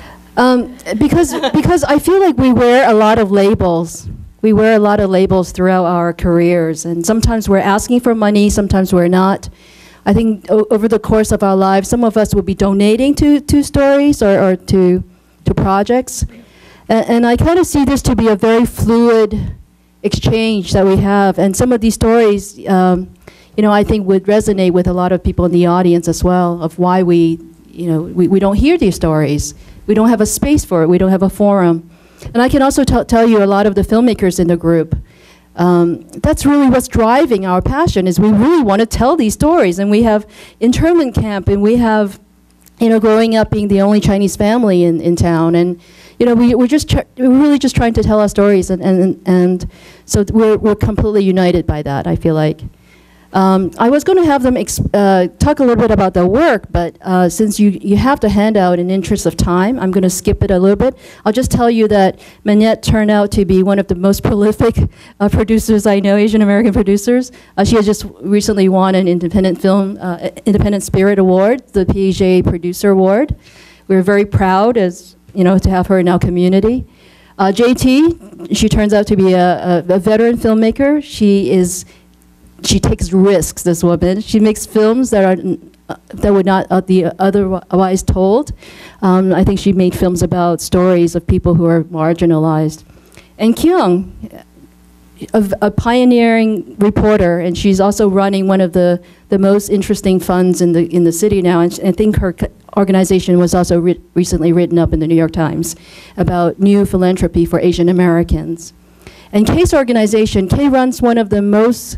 Um, because, because I feel like we wear a lot of labels. We wear a lot of labels throughout our careers, and sometimes we're asking for money, sometimes we're not. I think o- over the course of our lives, some of us will be donating to, to stories or, or to, to projects. A- and I kind of see this to be a very fluid exchange that we have, and some of these stories, um, you know, I think would resonate with a lot of people in the audience as well, of why we, you know, we, we don't hear these stories. We don't have a space for it. We don't have a forum. And I can also t- tell you a lot of the filmmakers in the group, um, that's really what's driving our passion, is we really want to tell these stories. And we have internment camp, and we have, you know, growing up being the only Chinese family in, in town. And, you know, we, we're just tr- we're really just trying to tell our stories. And, and, and so th- we're, we're completely united by that, I feel like. Um, I was going to have them ex- uh, talk a little bit about their work, but uh, since you, you have to hand out in interest of time, I'm going to skip it a little bit. I'll just tell you that Manette turned out to be one of the most prolific uh, producers I know, Asian American producers. Uh, she has just recently won an Independent Film, uh, Independent Spirit Award, the P A J A Producer Award. We're very proud, as you know, to have her in our community. Uh, J T, she turns out to be a, a, a veteran filmmaker. She is She takes risks, this woman. She makes films that are uh, that would not uh, be otherwise told. Um, I think she made films about stories of people who are marginalized. And Kyung, a, a pioneering reporter, and she's also running one of the, the most interesting funds in the, in the city now. And I think her organization was also re recently written up in the New York Times about new philanthropy for Asian Americans. And Kay's organization, Kay runs one of the most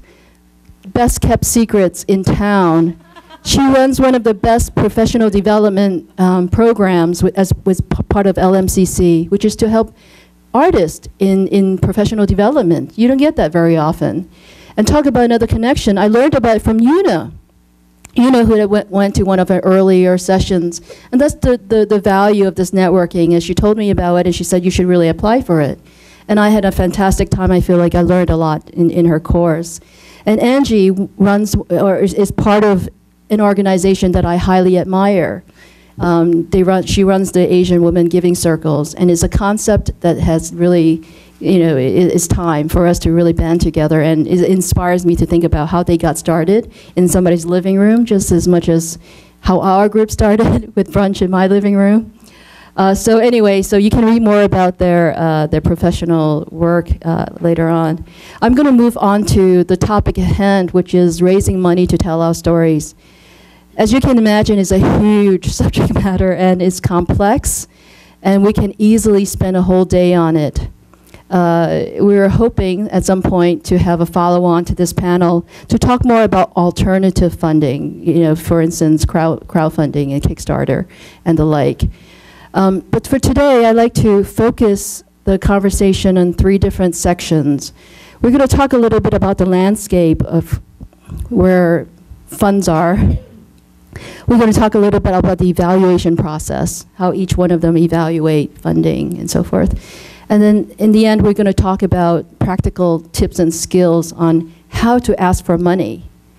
best kept secrets in town. She runs one of the best professional development um, programs with, as was part of L M C C, which is to help artists in, in professional development. You don't get that very often. And talk about another connection, I learned about it from Una. Una, who went, went to one of our earlier sessions. And that's the, the, the value of this networking, is she told me about it and she said you should really apply for it. And I had a fantastic time. I feel like I learned a lot in, in her course. And Angie runs, or is, is part of an organization that I highly admire. Um, they run, she runs the Asian Women Giving Circles, and it's a concept that has really, you know, it, it's time for us to really band together, and it inspires me to think about how they got started in somebody's living room, just as much as how our group started with brunch in my living room. Uh, so anyway, so you can read more about their, uh, their professional work uh, later on. I'm going to move on to the topic at hand, which is raising money to tell our stories. As you can imagine, it's a huge subject matter, and it's complex, and we can easily spend a whole day on it. Uh, we were hoping at some point to have a follow-on to this panel to talk more about alternative funding, you know, for instance, crowd, crowdfunding and Kickstarter and the like. Um, but for today, I'd like to focus the conversation on three different sections. We're going to talk a little bit about the landscape of where funds are. We're going to talk a little bit about the evaluation process, how each one of them evaluate funding and so forth. And then in the end, we're going to talk about practical tips and skills on how to ask for money.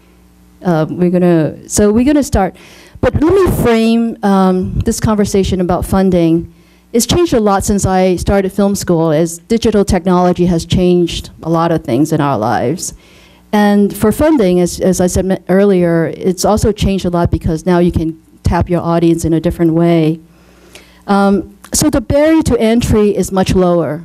Uh, we're going to, so we're going to start. But let me frame um, this conversation about funding. It's changed a lot since I started film school, as digital technology has changed a lot of things in our lives. And for funding, as, as I said earlier, it's also changed a lot because now you can tap your audience in a different way. Um, so the barrier to entry is much lower.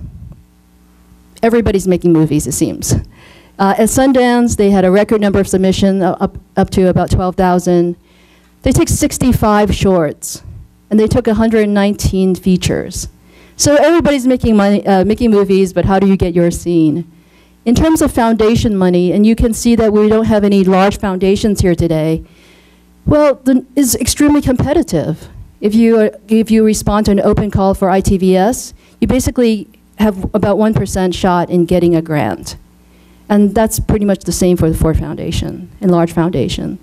Everybody's making movies, it seems. Uh, at Sundance, they had a record number of submissions, uh, up, up to about twelve thousand. They took sixty-five shorts, and they took one hundred nineteen features. So everybody's making, money, uh, making movies, but how do you get yours seen? In terms of foundation money, and you can see that we don't have any large foundations here today, well, the, it's extremely competitive. If you, are, if you respond to an open call for I T V S, you basically have about one percent shot in getting a grant. And that's pretty much the same for the Ford Foundation and large foundation.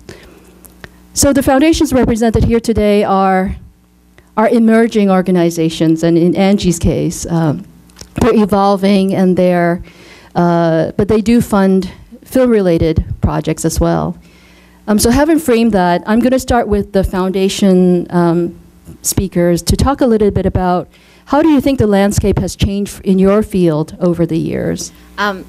So the foundations represented here today are, are emerging organizations, and in Angie's case, um, they're evolving and they're, uh, but they do fund film-related projects as well. Um, so having framed that, I'm going to start with the foundation um, speakers to talk a little bit about how do you think the landscape has changed in your field over the years? Um,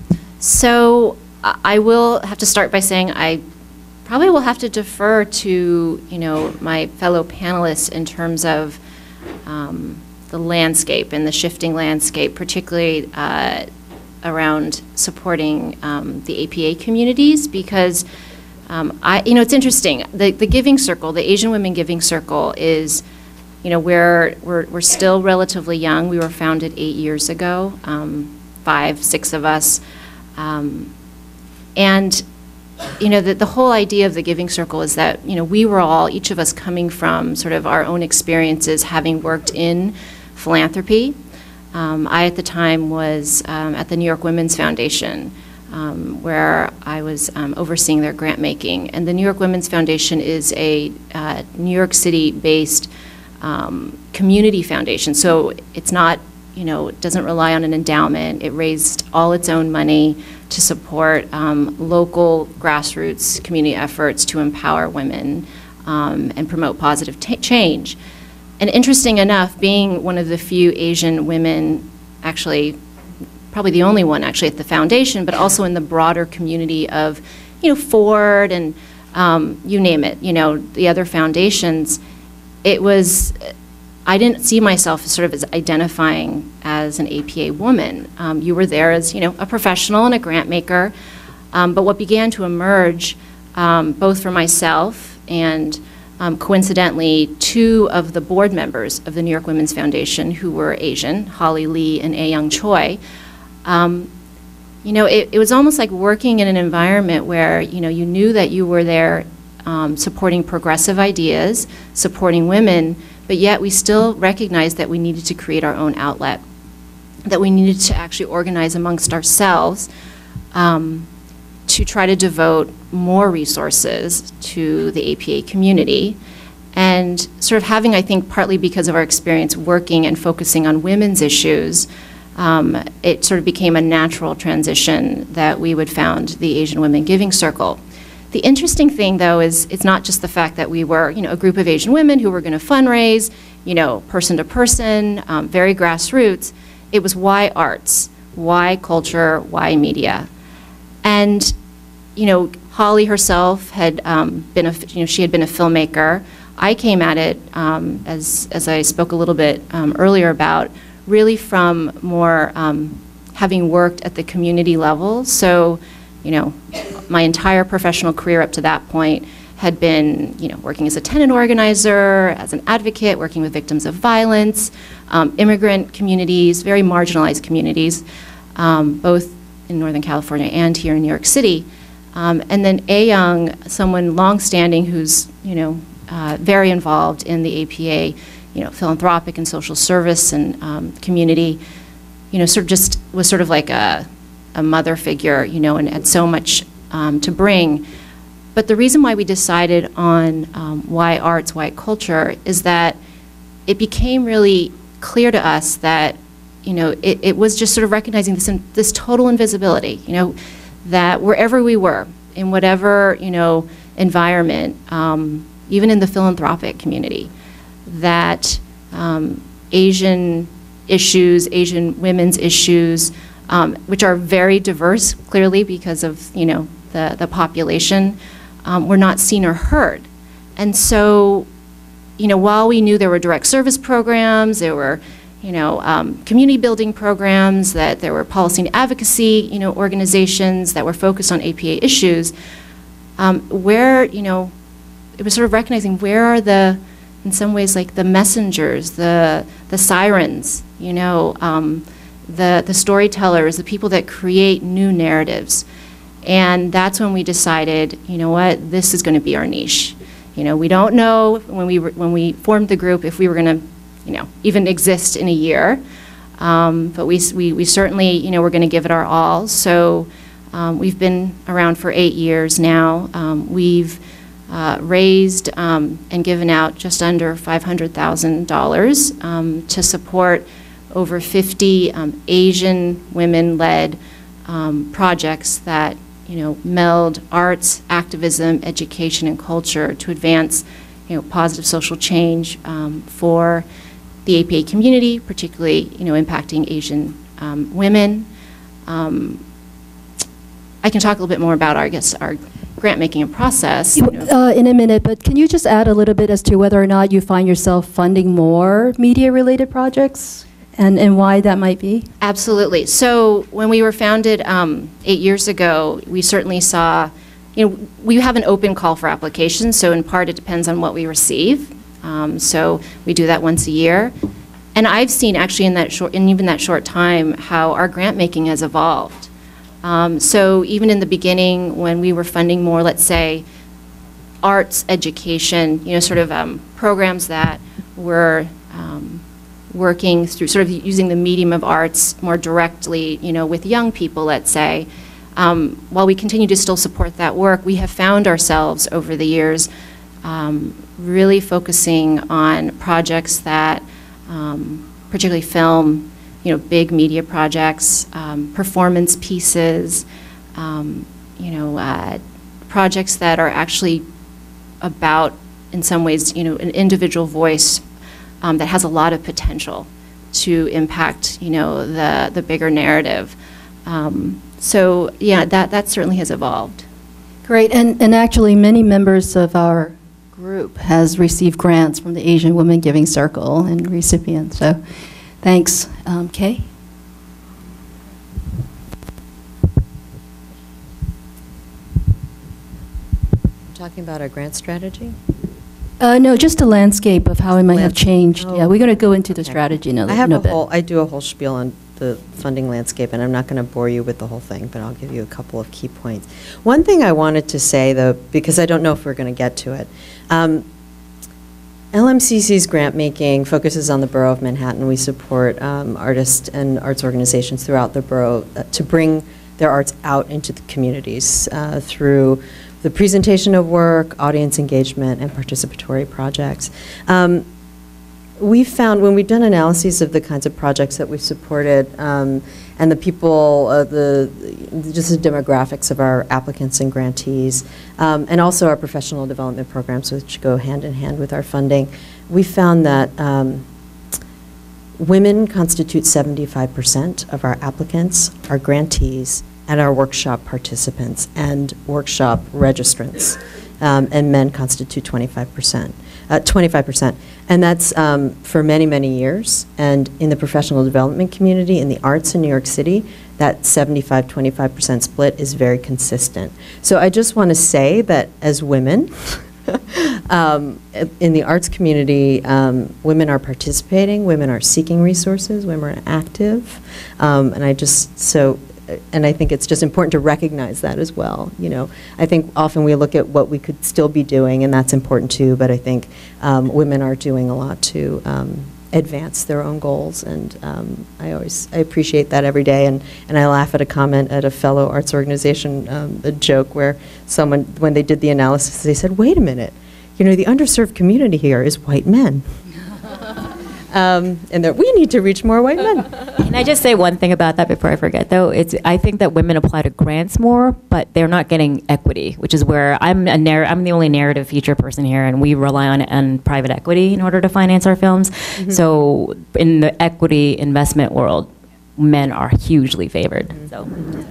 so uh, I will have to start by saying I probably will have to defer to, you know, my fellow panelists in terms of um, the landscape and the shifting landscape, particularly uh, around supporting um, the A P A communities, because um, I, you know, it's interesting. The the Giving Circle, the Asian Women Giving Circle, is, you know, we're we're we're still relatively young. We were founded eight years ago, um, five, six of us, um, and you know, the, the whole idea of the Giving Circle is that, you know, we were all, each of us coming from sort of our own experiences, having worked in philanthropy. Um, I, at the time, was um, at the New York Women's Foundation, um, where I was um, overseeing their grant making. And the New York Women's Foundation is a uh, New York City-based um, community foundation. So it's not, you know, it doesn't rely on an endowment. It raised all its own money to support um, local grassroots community efforts to empower women um, and promote positive t change. And interesting enough, being one of the few Asian women, actually, probably the only one actually at the foundation, but also in the broader community of, you know, Ford and um, you name it, you know, the other foundations, it was, I didn't see myself sort of as identifying as an A P A woman. Um, you were there as, you know, a professional and a grant maker. Um, but what began to emerge, um, both for myself and um, coincidentally, two of the board members of the New York Women's Foundation who were Asian, Holly Lee and A-Young Choi, um, you know, it, it was almost like working in an environment where, you know, you knew that you were there um, supporting progressive ideas, supporting women, but yet we still recognized that we needed to create our own outlet, that we needed to actually organize amongst ourselves um, to try to devote more resources to the A P A community. And sort of having, I think, partly because of our experience working and focusing on women's issues, um, it sort of became a natural transition that we would found the Asian Women Giving Circle. The interesting thing, though, is it's not just the fact that we were, you know, a group of Asian women who were going to fundraise, you know, person to person, um, very grassroots. It was why arts, why culture, why media. And, you know, Holly herself had um, been a, you know, she had been a filmmaker. I came at it, um, as, as I spoke a little bit um, earlier about, really from more um, having worked at the community level. So, you know, my entire professional career up to that point had been, you know, working as a tenant organizer, as an advocate, working with victims of violence, um, immigrant communities, very marginalized communities, um, both in Northern California and here in New York City. Um, and then A-Young, someone longstanding who's, you know, uh, very involved in the A P A, you know, philanthropic and social service and um, community, you know, sort of just was sort of like a, a mother figure, you know, and had so much um, to bring. But the reason why we decided on um, why arts, why culture, is that it became really clear to us that, you know, it, it was just sort of recognizing this, in, this total invisibility, you know, that wherever we were, in whatever, you know, environment, um, even in the philanthropic community, that um, Asian issues, Asian women's issues, um, which are very diverse, clearly, because of, you know, the, the population, um, were not seen or heard. And so, you know, while we knew there were direct service programs, there were, you know, um, community building programs, that there were policy and advocacy, you know, organizations that were focused on A P A issues, um, where, you know, it was sort of recognizing where are the, in some ways, like the messengers, the, the sirens, you know, um, the, the storytellers, the people that create new narratives. And that's when we decided, you know what, this is going to be our niche. You know, we don't know when we, were, when we formed the group if we were going to, you know, even exist in a year. Um, but we, we, we certainly, you know, we're going to give it our all. So um, we've been around for eight years now. Um, we've uh, raised um, and given out just under five hundred thousand dollars um, to support over fifty um, Asian women-led um, projects that, you know, meld arts, activism, education, and culture to advance, you know, positive social change um, for the A P A community, particularly, you know, impacting Asian um, women. Um, I can talk a little bit more about our, I guess, our grant making and process. You know. uh, in a minute, but can you just add a little bit as to whether or not you find yourself funding more media-related projects, and, and why that might be? Absolutely. So when we were founded um, eight years ago, we certainly saw, you know, we have an open call for applications, so in part it depends on what we receive. Um, so we do that once a year. And I've seen actually in that short, in even that short time, how our grant making has evolved. Um, so even in the beginning, when we were funding more, let's say, arts education, you know, sort of um, programs that were um, working through, sort of using the medium of arts more directly, you know, with young people, let's say, um, while we continue to still support that work, we have found ourselves over the years um, really focusing on projects that, um, particularly film, you know, big media projects, um, performance pieces, um, you know, uh, projects that are actually about, in some ways, you know, an individual voice um, that has a lot of potential to impact, you know, the, the bigger narrative. Um, so, yeah, that, that certainly has evolved. Great, and, and actually many members of our group has received grants from the Asian Women Giving Circle and recipients. So thanks. Um, Kay? Talking about our grant strategy? Uh, no, just the landscape of how it might have Landscape. changed. Oh. Yeah, we're going to go into the Okay. strategy in a, I have in a a bit. whole, I do a whole spiel on the funding landscape, and I'm not going to bore you with the whole thing, but I'll give you a couple of key points. One thing I wanted to say, though, because I don't know if we're going to get to it, um, L M C C's grant making focuses on the borough of Manhattan. We support um, artists and arts organizations throughout the borough uh, to bring their arts out into the communities uh, through the presentation of work, audience engagement, and participatory projects. Um, we found when we've done analyses of the kinds of projects that we've supported um, and the people, uh, the just the demographics of our applicants and grantees, um, and also our professional development programs, which go hand in hand with our funding, we found that um, women constitute seventy-five percent of our applicants, our grantees, and our workshop participants and workshop registrants, um, and men constitute twenty-five percent. Uh, twenty-five percent, and that's um, for many, many years. And in the professional development community, in the arts in New York City, that seventy-five twenty-five percent split is very consistent. So I just want to say that as women, um, in the arts community, um, women are participating, women are seeking resources, women are active, um, and I just, so, and I think it's just important to recognize that as well. You know, I think often we look at what we could still be doing, and that's important too, but I think um, women are doing a lot to um, advance their own goals, and um, I always, I appreciate that every day, and, and I laugh at a comment at a fellow arts organization, um, a joke where someone, when they did the analysis, they said, wait a minute, you know, the underserved community here is white men. Um, and that we need to reach more white men. Can I just say one thing about that before I forget, though? It's I think that women apply to grants more, but they're not getting equity, which is where I'm a narr- I'm the only narrative feature person here, and we rely on, on private equity in order to finance our films. Mm-hmm. So in the equity investment world, men are hugely favored. Mm-hmm. So.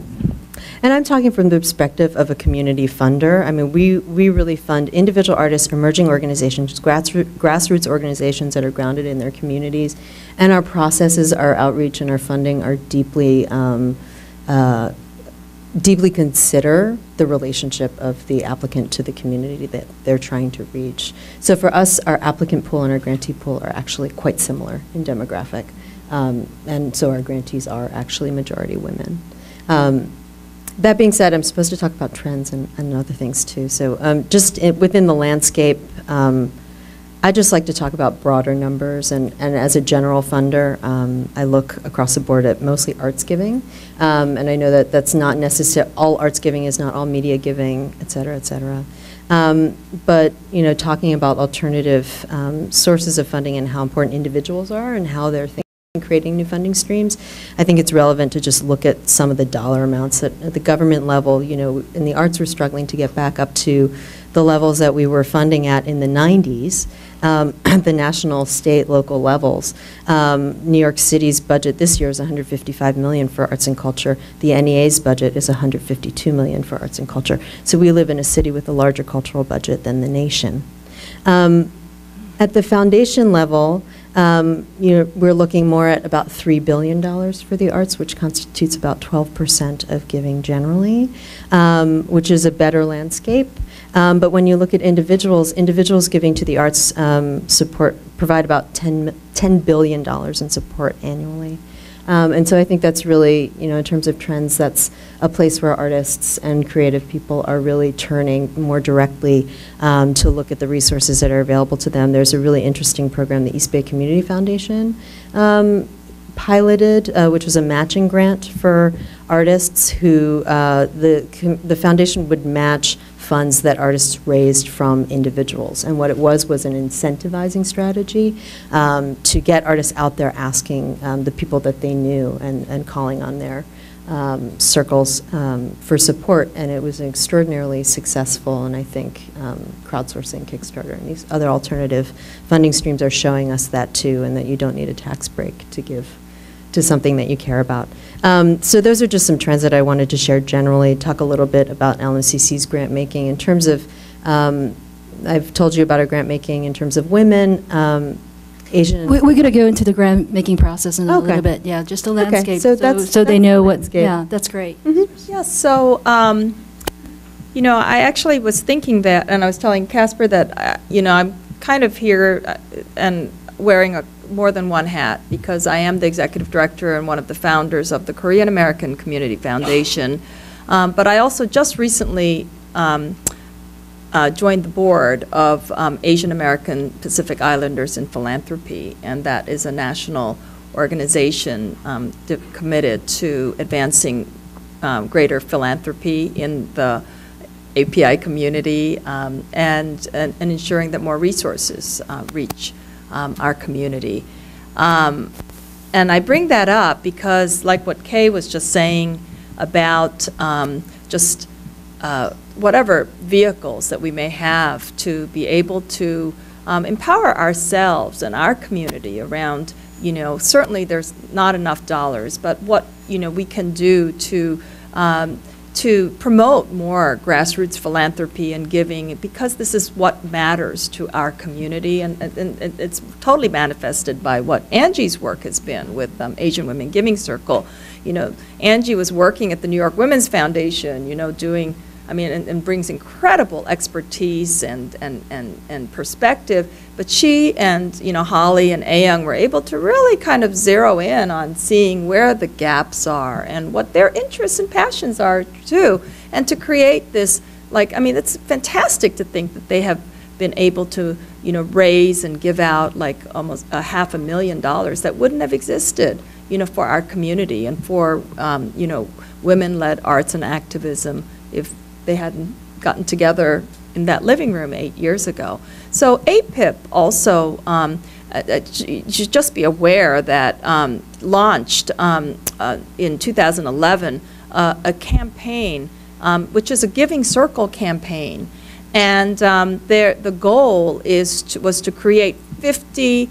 And I'm talking from the perspective of a community funder. I mean, we, we really fund individual artists, emerging organizations, grassroots, grassroots organizations that are grounded in their communities. And our processes, our outreach, and our funding are deeply, um, uh, deeply consider the relationship of the applicant to the community that they're trying to reach. So for us, our applicant pool and our grantee pool are actually quite similar in demographic. Um, and so our grantees are actually majority women. Um, That being said, I'm supposed to talk about trends and, and other things too. So um, just in, within the landscape, um, I just like to talk about broader numbers. And, and as a general funder, um, I look across the board at mostly arts giving. Um, and I know that that's not necessarily, all arts giving is not all media giving, et cetera, et cetera. Um, but, you know, talking about alternative um, sources of funding and how important individuals are and how they're thinking. Creating new funding streams, I think it's relevant to just look at some of the dollar amounts at, at the government level. You know, in the arts, we're struggling to get back up to the levels that we were funding at in the nineties, um, at the national, state, local levels. Um, New York City's budget this year is one hundred fifty-five million dollars for arts and culture. The N E A's budget is one hundred fifty-two million dollars for arts and culture. So we live in a city with a larger cultural budget than the nation. Um, at the foundation level, Um, you know, we're looking more at about three billion dollars for the arts, which constitutes about twelve percent of giving generally, um, which is a better landscape. Um, but when you look at individuals, individuals giving to the arts um, support provide about ten billion dollars in support annually. Um, and so I think that's really, you know, in terms of trends, that's a place where artists and creative people are really turning more directly um, to look at the resources that are available to them. There's a really interesting program the East Bay Community Foundation um, piloted, uh, which was a matching grant for artists who uh, the, the foundation would match funds that artists raised from individuals. And what it was was an incentivizing strategy um, to get artists out there asking um, the people that they knew and, and calling on their um, circles um, for support. And it was extraordinarily successful, and I think um, crowdsourcing, Kickstarter, and these other alternative funding streams are showing us that too, and that you don't need a tax break to give to something that you care about. Um, so those are just some trends that I wanted to share generally, talk a little bit about L M C C's grant making in terms of um, I've told you about our grant making in terms of women, um, Asian. We, we're going to go into the grant making process in a Okay. little bit. Yeah, just a Okay, landscape. so that's- so they that's know the what. landscape. Yeah, that's great. Mm-hmm. Yeah, so, um, you know, I actually was thinking that, and I was telling Casper that, uh, you know, I'm kind of here uh, and wearing a, more than one hat, because I am the executive director and one of the founders of the Korean American Community Foundation. Um, but I also just recently um, uh, joined the board of um, Asian American Pacific Islanders in Philanthropy, and that is a national organization um, de- committed to advancing um, greater philanthropy in the A P I community um, and, and, and ensuring that more resources uh, reach um, our community. Um, and I bring that up because, like what Kay was just saying about um, just uh, whatever vehicles that we may have to be able to um, empower ourselves and our community around, you know, certainly there's not enough dollars, but what, you know, we can do to um, to promote more grassroots philanthropy and giving, because this is what matters to our community, and, and, and it's totally manifested by what Angie's work has been with um, Asian Women Giving Circle. You know, Angie was working at the New York Women's Foundation, you know, doing, I mean, and, and brings incredible expertise and, and, and, and perspective, but she and, you know, Holly and Ayoung were able to really kind of zero in on seeing where the gaps are and what their interests and passions are too, and to create this, like, I mean, it's fantastic to think that they have been able to, you know, raise and give out like almost a half a million dollars that wouldn't have existed, you know, for our community and for, um, you know, women-led arts and activism if they hadn't gotten together in that living room eight years ago. So A P I P also, um, uh, uh, you should just be aware that um, launched um, uh, in two thousand eleven uh, a campaign, um, which is a Giving Circle campaign. And um, there, the goal is to, was to create fifty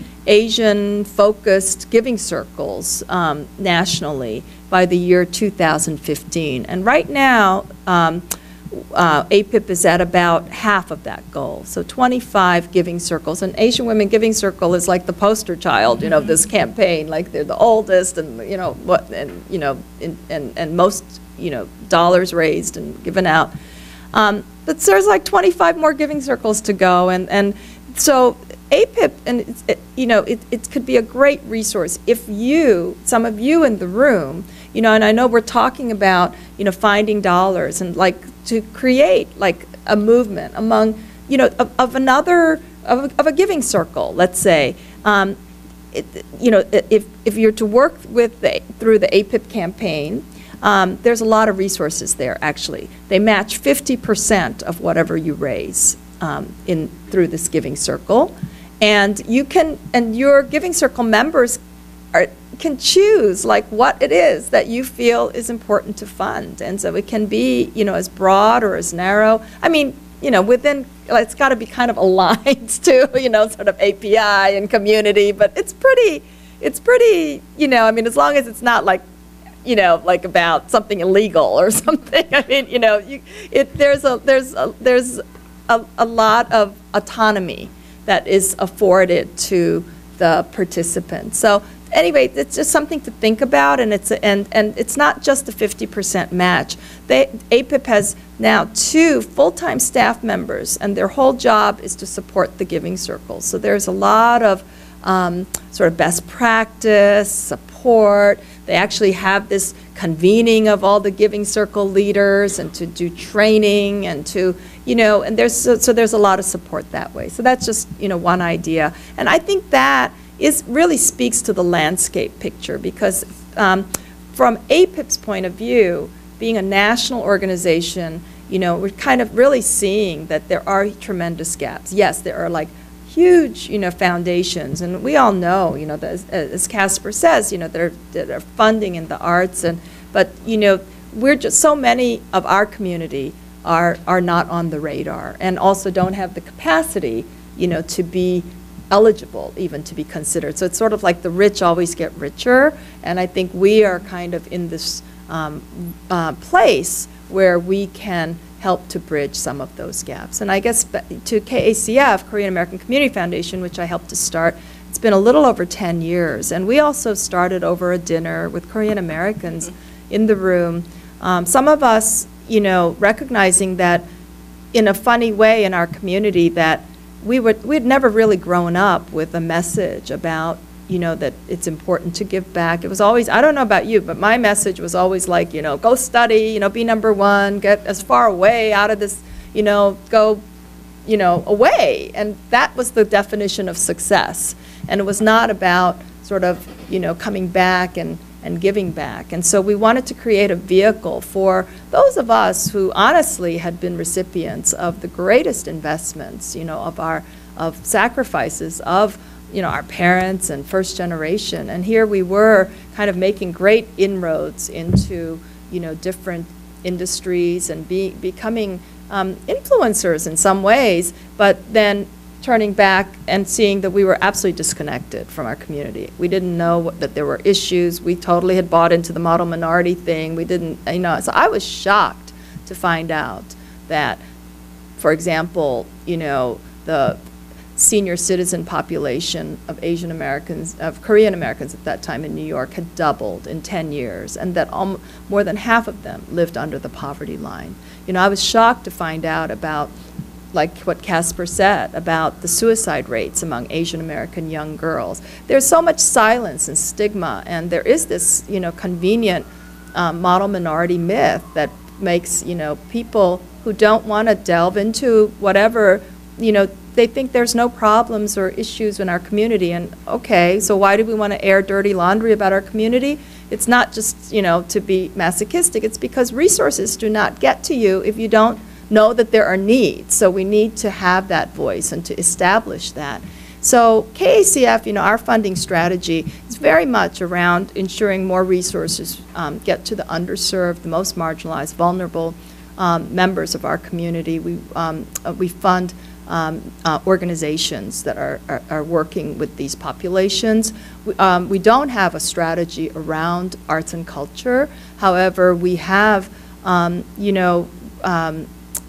Asian-focused giving circles um, nationally by the year two thousand fifteen. And right now, um, uh, A P I P is at about half of that goal, so twenty-five giving circles. And Asian Women Giving Circle is like the poster child, you know, of this campaign. Like they're the oldest, and you know what, and you know, in, and and most, you know, dollars raised and given out. Um, but there's like twenty-five more giving circles to go, and, and so A P I P, and it's, it, you know, it, it could be a great resource if you, some of you in the room, you know, and I know we're talking about, you know, finding dollars and like to create like a movement among, you know, of, of another, of a, of a giving circle, let's say. Um, it, you know, if, if you're to work with the, through the A P I P campaign, Um, there's a lot of resources there, actually. They match fifty percent of whatever you raise um, in through this Giving Circle. And you can, and your Giving Circle members are, can choose like what it is that you feel is important to fund. And so it can be, you know, as broad or as narrow. I mean, you know, within, it's got to be kind of aligned to, you know, sort of A P I and community, but it's pretty, it's pretty, you know, I mean, as long as it's not like, you know, like about something illegal or something. I mean, you know, you, it, there's a there's a, there's a, a lot of autonomy that is afforded to the participants. So anyway, it's just something to think about, and it's a, and and it's not just a fifty percent match. They, A P I P has now two full-time staff members, and their whole job is to support the Giving Circles. So there's a lot of um, sort of best practice support. They actually have this convening of all the Giving Circle leaders and to do training and to, you know, and there's, so, so there's a lot of support that way. So that's just, you know, one idea. And I think that is really speaks to the landscape picture because um, from A P I P's point of view, being a national organization, you know, we're kind of really seeing that there are tremendous gaps. Yes, there are like huge, you know, foundations, and we all know, you know, that as, as Casper says, you know, that are, that are funding in the arts, and but you know, we're just so many of our community are are not on the radar, and also don't have the capacity, you know, to be eligible even to be considered. So it's sort of like the rich always get richer, and I think we are kind of in this um, uh, place where we can help to bridge some of those gaps. And I guess to K A C F, Korean American Community Foundation, which I helped to start, it's been a little over ten years. And we also started over a dinner with Korean Americans in the room. Um, some of us, you know, recognizing that in a funny way in our community that we would, we had never really grown up with a message about, you know, that it's important to give back. It was always, I don't know about you, but my message was always like, you know, go study, you know, be number one, get as far away out of this, you know, go, you know, away. And that was the definition of success. And it was not about sort of, you know, coming back and, and giving back. And so we wanted to create a vehicle for those of us who honestly had been recipients of the greatest investments, you know, of our, of sacrifices of, you know, our parents and first generation. And here we were kind of making great inroads into, you know, different industries and be, becoming um, influencers in some ways, but then turning back and seeing that we were absolutely disconnected from our community. We didn't know what, that there were issues. We totally had bought into the model minority thing. We didn't, you know, so I was shocked to find out that, for example, you know, the senior citizen population of Asian Americans, of Korean Americans at that time in New York had doubled in ten years, and that um, more than half of them lived under the poverty line. You know, I was shocked to find out about, like what Casper said, about the suicide rates among Asian American young girls. There's so much silence and stigma, and there is this, you know, convenient um, model minority myth that makes, you know, people who don't want to delve into whatever, you know, they think there's no problems or issues in our community. And okay, so why do we want to air dirty laundry about our community? It's not just, you know, to be masochistic. It's because resources do not get to you if you don't know that there are needs. So we need to have that voice and to establish that. So K A C F, you know, our funding strategy is very much around ensuring more resources um, get to the underserved, the most marginalized, vulnerable um, members of our community. We, um, uh, we fund Um, uh, organizations that are, are, are working with these populations. We, um, we don't have a strategy around arts and culture. However, we have, um, you know, um,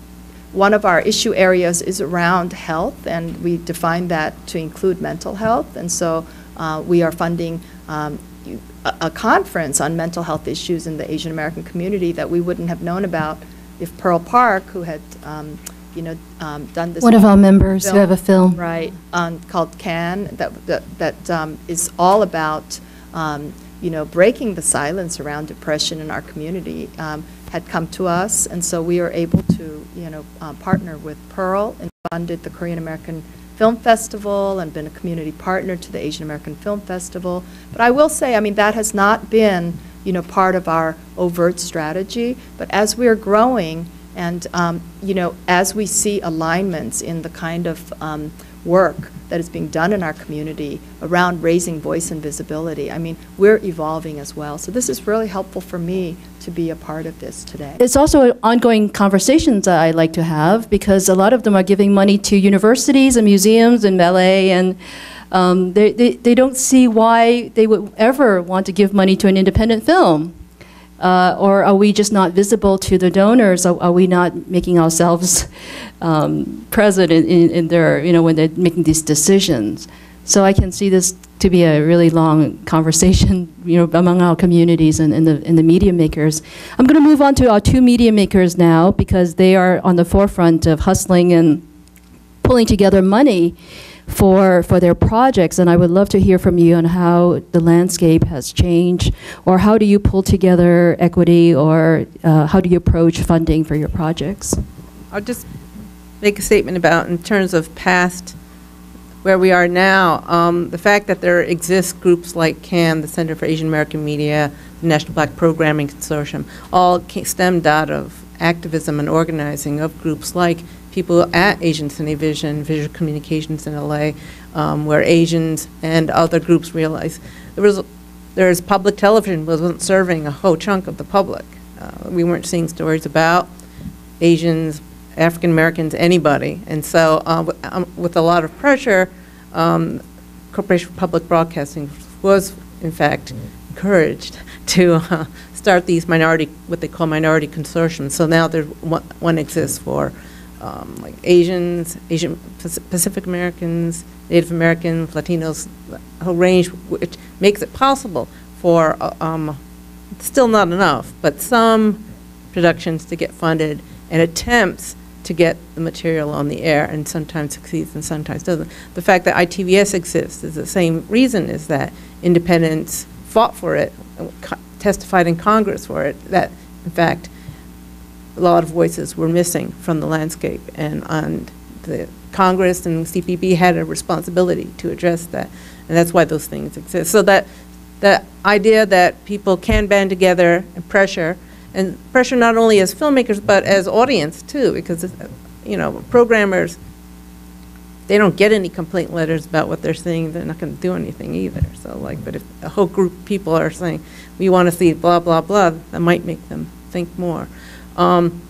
one of our issue areas is around health, and we define that to include mental health. And so uh, we are funding um, a, a conference on mental health issues in the Asian American community that we wouldn't have known about if Pearl Park, who had um, you know, um, done this. One of our members film, who have a film. Right, um, called Can, that, that, that um, is all about, um, you know, breaking the silence around depression in our community, um, had come to us. And so we are able to, you know, uh, partner with Pearl and funded the Korean American Film Festival and been a community partner to the Asian American Film Festival. But I will say, I mean, that has not been, you know, part of our overt strategy. But as we are growing, and, um, you know, as we see alignments in the kind of um, work that is being done in our community around raising voice and visibility, I mean, we're evolving as well. So this is really helpful for me to be a part of this today. It's also ongoing conversations that I like to have, because a lot of them are giving money to universities and museums and ballet, and um, they, they, they don't see why they would ever want to give money to an independent film. Uh, or are we just not visible to the donors? Are, are we not making ourselves um, present in, in, in their, you know, when they're making these decisions? So I can see this to be a really long conversation, you know, among our communities and, and the and the media makers. I'm going to move on to our two media makers now, because they are on the forefront of hustling and pulling together money for for their projects, and I would love to hear from you on how the landscape has changed, or how do you pull together equity, or uh, how do you approach funding for your projects? I'll just make a statement about, in terms of past, where we are now, um, the fact that there exist groups like CAN, the Center for Asian American Media, the National Black Programming Consortium, all stemmed out of activism and organizing of groups like people at Asian Cinevision, Visual Communications in L A, um, where Asians and other groups realized there was there's public television wasn't serving a whole chunk of the public. Uh, we weren't seeing stories about Asians, African Americans, anybody, and so uh, with, um, with a lot of pressure, um, Corporation for Public Broadcasting was in fact encouraged to uh, start these minority, what they call minority consortiums. So now there's one, one exists for um, like Asians, Asian Pacific Americans, Native Americans, Latinos, a whole range, which makes it possible for, uh, um, still not enough, but some productions to get funded and attempts to get the material on the air, and sometimes succeeds and sometimes doesn't. The fact that I T V S exists is the same reason, is that independents fought for it, testified in Congress for it, that in fact a lot of voices were missing from the landscape, and on the Congress and C P B had a responsibility to address that, and that's why those things exist. So that the idea that people can band together and pressure, and pressure not only as filmmakers but as audience too, because you know, programmers, they don't get any complaint letters about what they're seeing, they're not going to do anything either. So like, but if a whole group of people are saying, we want to see blah, blah, blah, that might make them think more. Um,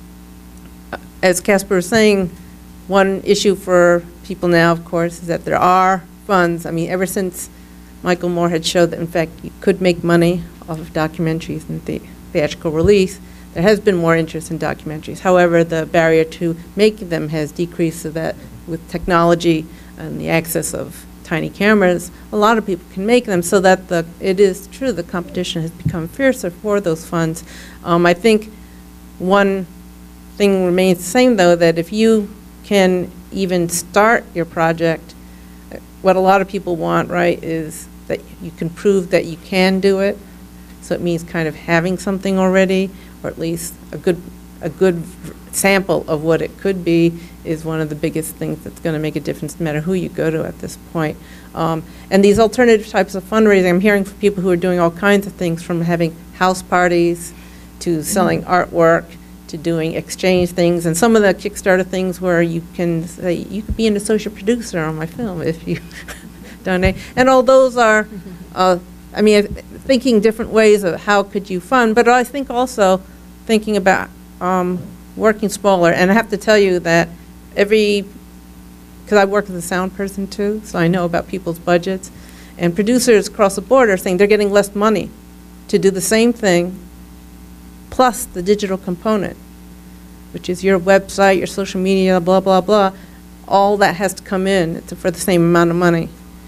as Casper was saying, one issue for people now, of course, is that there are funds. I mean, ever since Michael Moore had showed that, in fact, you could make money off of documentaries and the theatrical release, there has been more interest in documentaries. However, the barrier to making them has decreased, so that with technology and the access of tiny cameras, a lot of people can make them, so that the, it is true the competition has become fiercer for those funds. Um, I think one thing remains the same, though, that if you can even start your project, what a lot of people want, right, is that you can prove that you can do it. So it means kind of having something already, or at least a good, a good sample of what it could be, is one of the biggest things that's going to make a difference no matter who you go to at this point. Um, and these alternative types of fundraising, I'm hearing from people who are doing all kinds of things, from having house parties to selling artwork to doing exchange things, and some of the Kickstarter things where you can say, you could be an associate producer on my film if you donate. And all those are, uh, I mean, thinking different ways of how could you fund, but I think also thinking about um, working smaller. And I have to tell you that every, because I work as a sound person too, so I know about people's budgets, and producers across the board are saying they're getting less money to do the same thing, plus the digital component, which is your website, your social media, blah, blah, blah. All that has to come in for the same amount of money.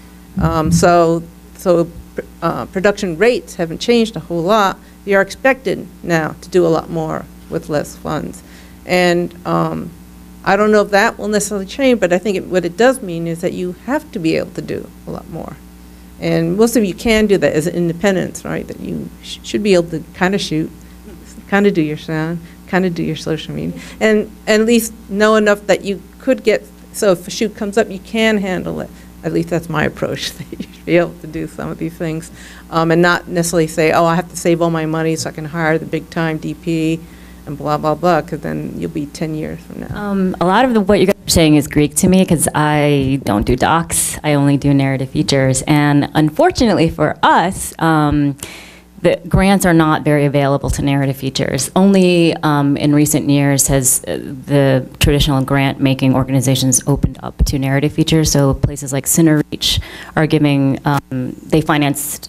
Um, so, so uh, production rates haven't changed a whole lot. You're expected now to do a lot more with less funds. And um, I don't know if that will necessarily change, but I think it, what it does mean is that you have to be able to do a lot more. And most of you can do that as independents, right? That you sh should be able to kind of shoot, kind of do your sound, kind of do your social media, and, and at least know enough that you could get, so if a shoot comes up, you can handle it. At least that's my approach, that you should be able to do some of these things, um, and not necessarily say, oh, I have to save all my money so I can hire the big-time D P and blah, blah, blah, because then you'll be ten years from now. Um, a lot of the, what you guys are saying is Greek to me, because I don't do docs. I only do narrative features. And unfortunately for us, um, the grants are not very available to narrative features. Only um, in recent years has uh, the traditional grant-making organizations opened up to narrative features. So places like CineReach are giving, um, they financed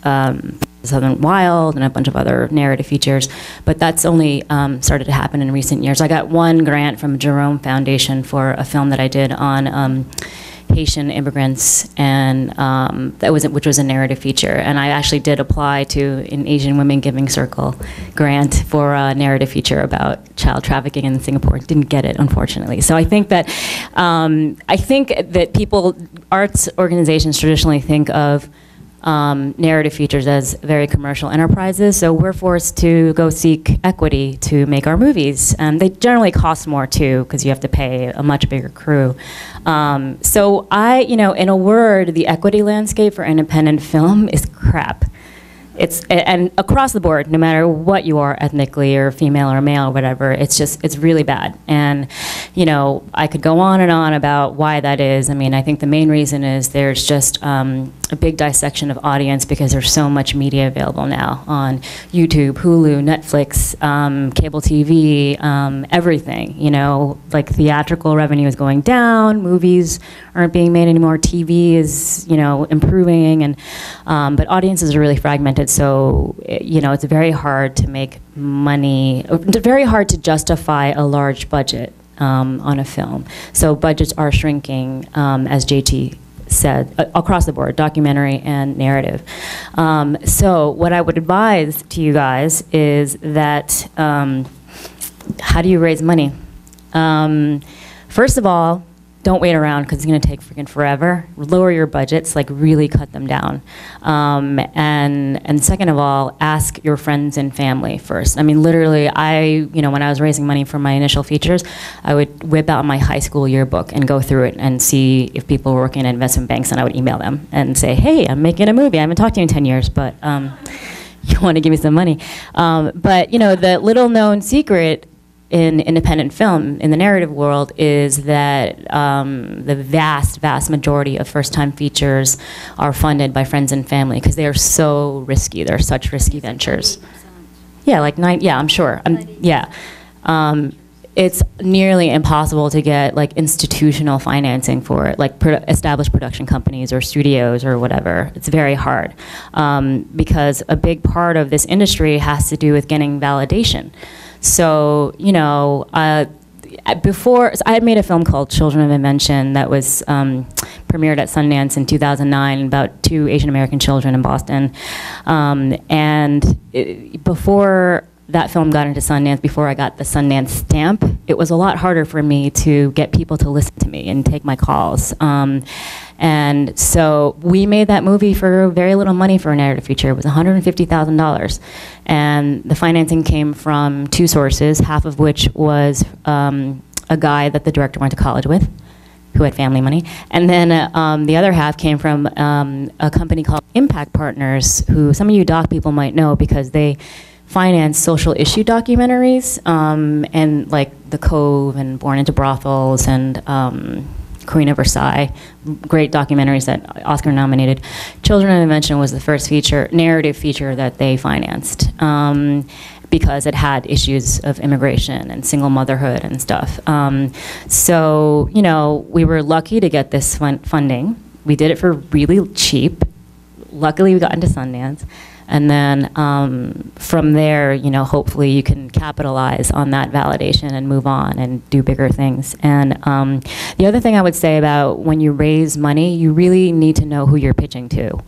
um, Southern Wild and a bunch of other narrative features, but that's only um, started to happen in recent years. I got one grant from Jerome Foundation for a film that I did on um, Haitian immigrants, and um, that was which was a narrative feature. And I actually did apply to an Asian Women Giving Circle grant for a narrative feature about child trafficking in Singapore. Didn't get it, unfortunately. So I think that um, I think that people, arts organizations traditionally think of Um, narrative features as very commercial enterprises, so we're forced to go seek equity to make our movies. And they generally cost more too, because you have to pay a much bigger crew. Um, so I, you know, in a word, the equity landscape for independent film is crap. It's, and across the board, no matter what you are ethnically or female or male or whatever, it's just, it's really bad. And, you know, I could go on and on about why that is. I mean, I think the main reason is there's just, um, a big dissection of audience because there's so much media available now on YouTube, Hulu, Netflix, um, cable T V, um, everything. You know, like theatrical revenue is going down, movies aren't being made anymore, T V is, you know, improving, and um, but audiences are really fragmented. So, you know, it's very hard to make money. It's very hard to justify a large budget um, on a film. So budgets are shrinking, um, as J T said, uh, across the board, documentary and narrative. Um, so what I would advise to you guys is that, um, how do you raise money? Um, first of all, don't wait around because it's going to take freaking forever. Lower your budgets, like really cut them down. Um, and and second of all, ask your friends and family first. I mean, literally, I, you know, when I was raising money for my initial features, I would whip out my high school yearbook and go through it and see if people were working at investment banks, and I would email them and say, hey, I'm making a movie. I haven't talked to you in ten years, but um, you want to give me some money. Um, but, you know, the little known secret in independent film, in the narrative world, is that um, the vast, vast majority of first-time features are funded by friends and family because they are so risky. They're such risky ventures. Yeah, like nine. Yeah, I'm sure. I'm, yeah, um, it's nearly impossible to get like institutional financing for it, like pro established production companies or studios or whatever. It's very hard um, because a big part of this industry has to do with getting validation. So, you know, uh, before, so I had made a film called Children of Invention that was um, premiered at Sundance in two thousand nine about two Asian American children in Boston. Um, and it, before that film got into Sundance, before I got the Sundance stamp, it was a lot harder for me to get people to listen to me and take my calls. Um, And so we made that movie for very little money for a narrative feature. It was one hundred fifty thousand dollars. And the financing came from two sources, half of which was um, a guy that the director went to college with, who had family money. And then uh, um, the other half came from um, a company called Impact Partners, who some of you doc people might know because they finance social issue documentaries, um, and like The Cove and Born into Brothels and um, Queen of Versailles, great documentaries that Oscar nominated. Children of Invention was the first feature, narrative feature that they financed um, because it had issues of immigration and single motherhood and stuff. Um, so, you know, we were lucky to get this fun funding. We did it for really cheap. Luckily, we got into Sundance. And then um, from there, you know, hopefully you can capitalize on that validation and move on and do bigger things. And um, the other thing I would say about when you raise money, you really need to know who you're pitching to.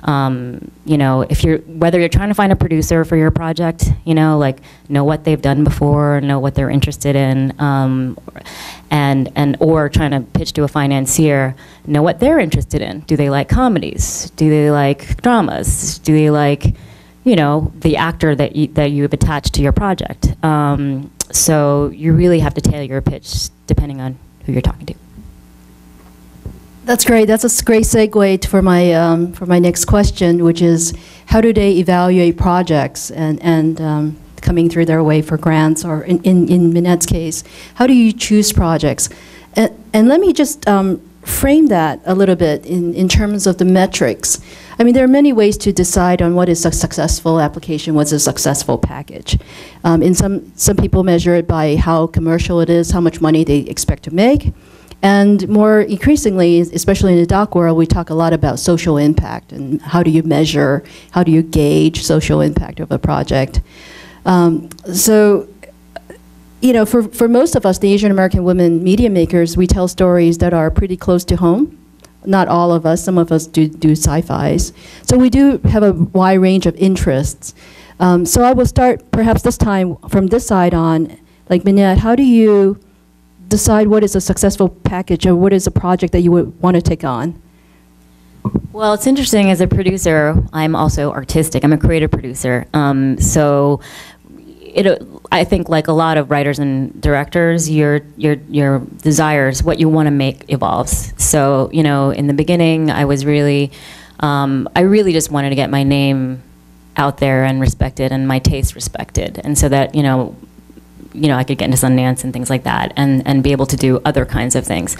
Um, you know, if you're, whether you're trying to find a producer for your project, you know, like know what they've done before, know what they're interested in, um, and, and, or trying to pitch to a financier, know what they're interested in. Do they like comedies? Do they like dramas? Do they like, you know, the actor that you, that you have attached to your project? Um, so you really have to tailor your pitch depending on who you're talking to. That's great. That's a great segue for my um, for my next question, which is how do they evaluate projects and and um, coming through their way for grants, or in in, in Minette's case, how do you choose projects? And, and let me just um, frame that a little bit in in terms of the metrics. I mean, there are many ways to decide on what is a successful application, what's a successful package. Um, in some some people measure it by how commercial it is, how much money they expect to make. And more increasingly, especially in the doc world, we talk a lot about social impact and how do you measure, how do you gauge social impact of a project. Um, so, you know, for, for most of us, the Asian American women media makers, we tell stories that are pretty close to home. Not all of us, some of us do, do sci-fis. So we do have a wide range of interests. Um, so I will start perhaps this time from this side on, like Minette, how do you decide what is a successful package or what is a project that you would want to take on? Well, it's interesting, as a producer, I'm also artistic. I'm a creative producer. Um, so it, I think like a lot of writers and directors, your, your, your desires, what you want to make evolves. So, you know, in the beginning, I was really, um, I really just wanted to get my name out there and respected and my taste respected. And so that, you know, you know, I could get into Sundance and things like that, and, and be able to do other kinds of things.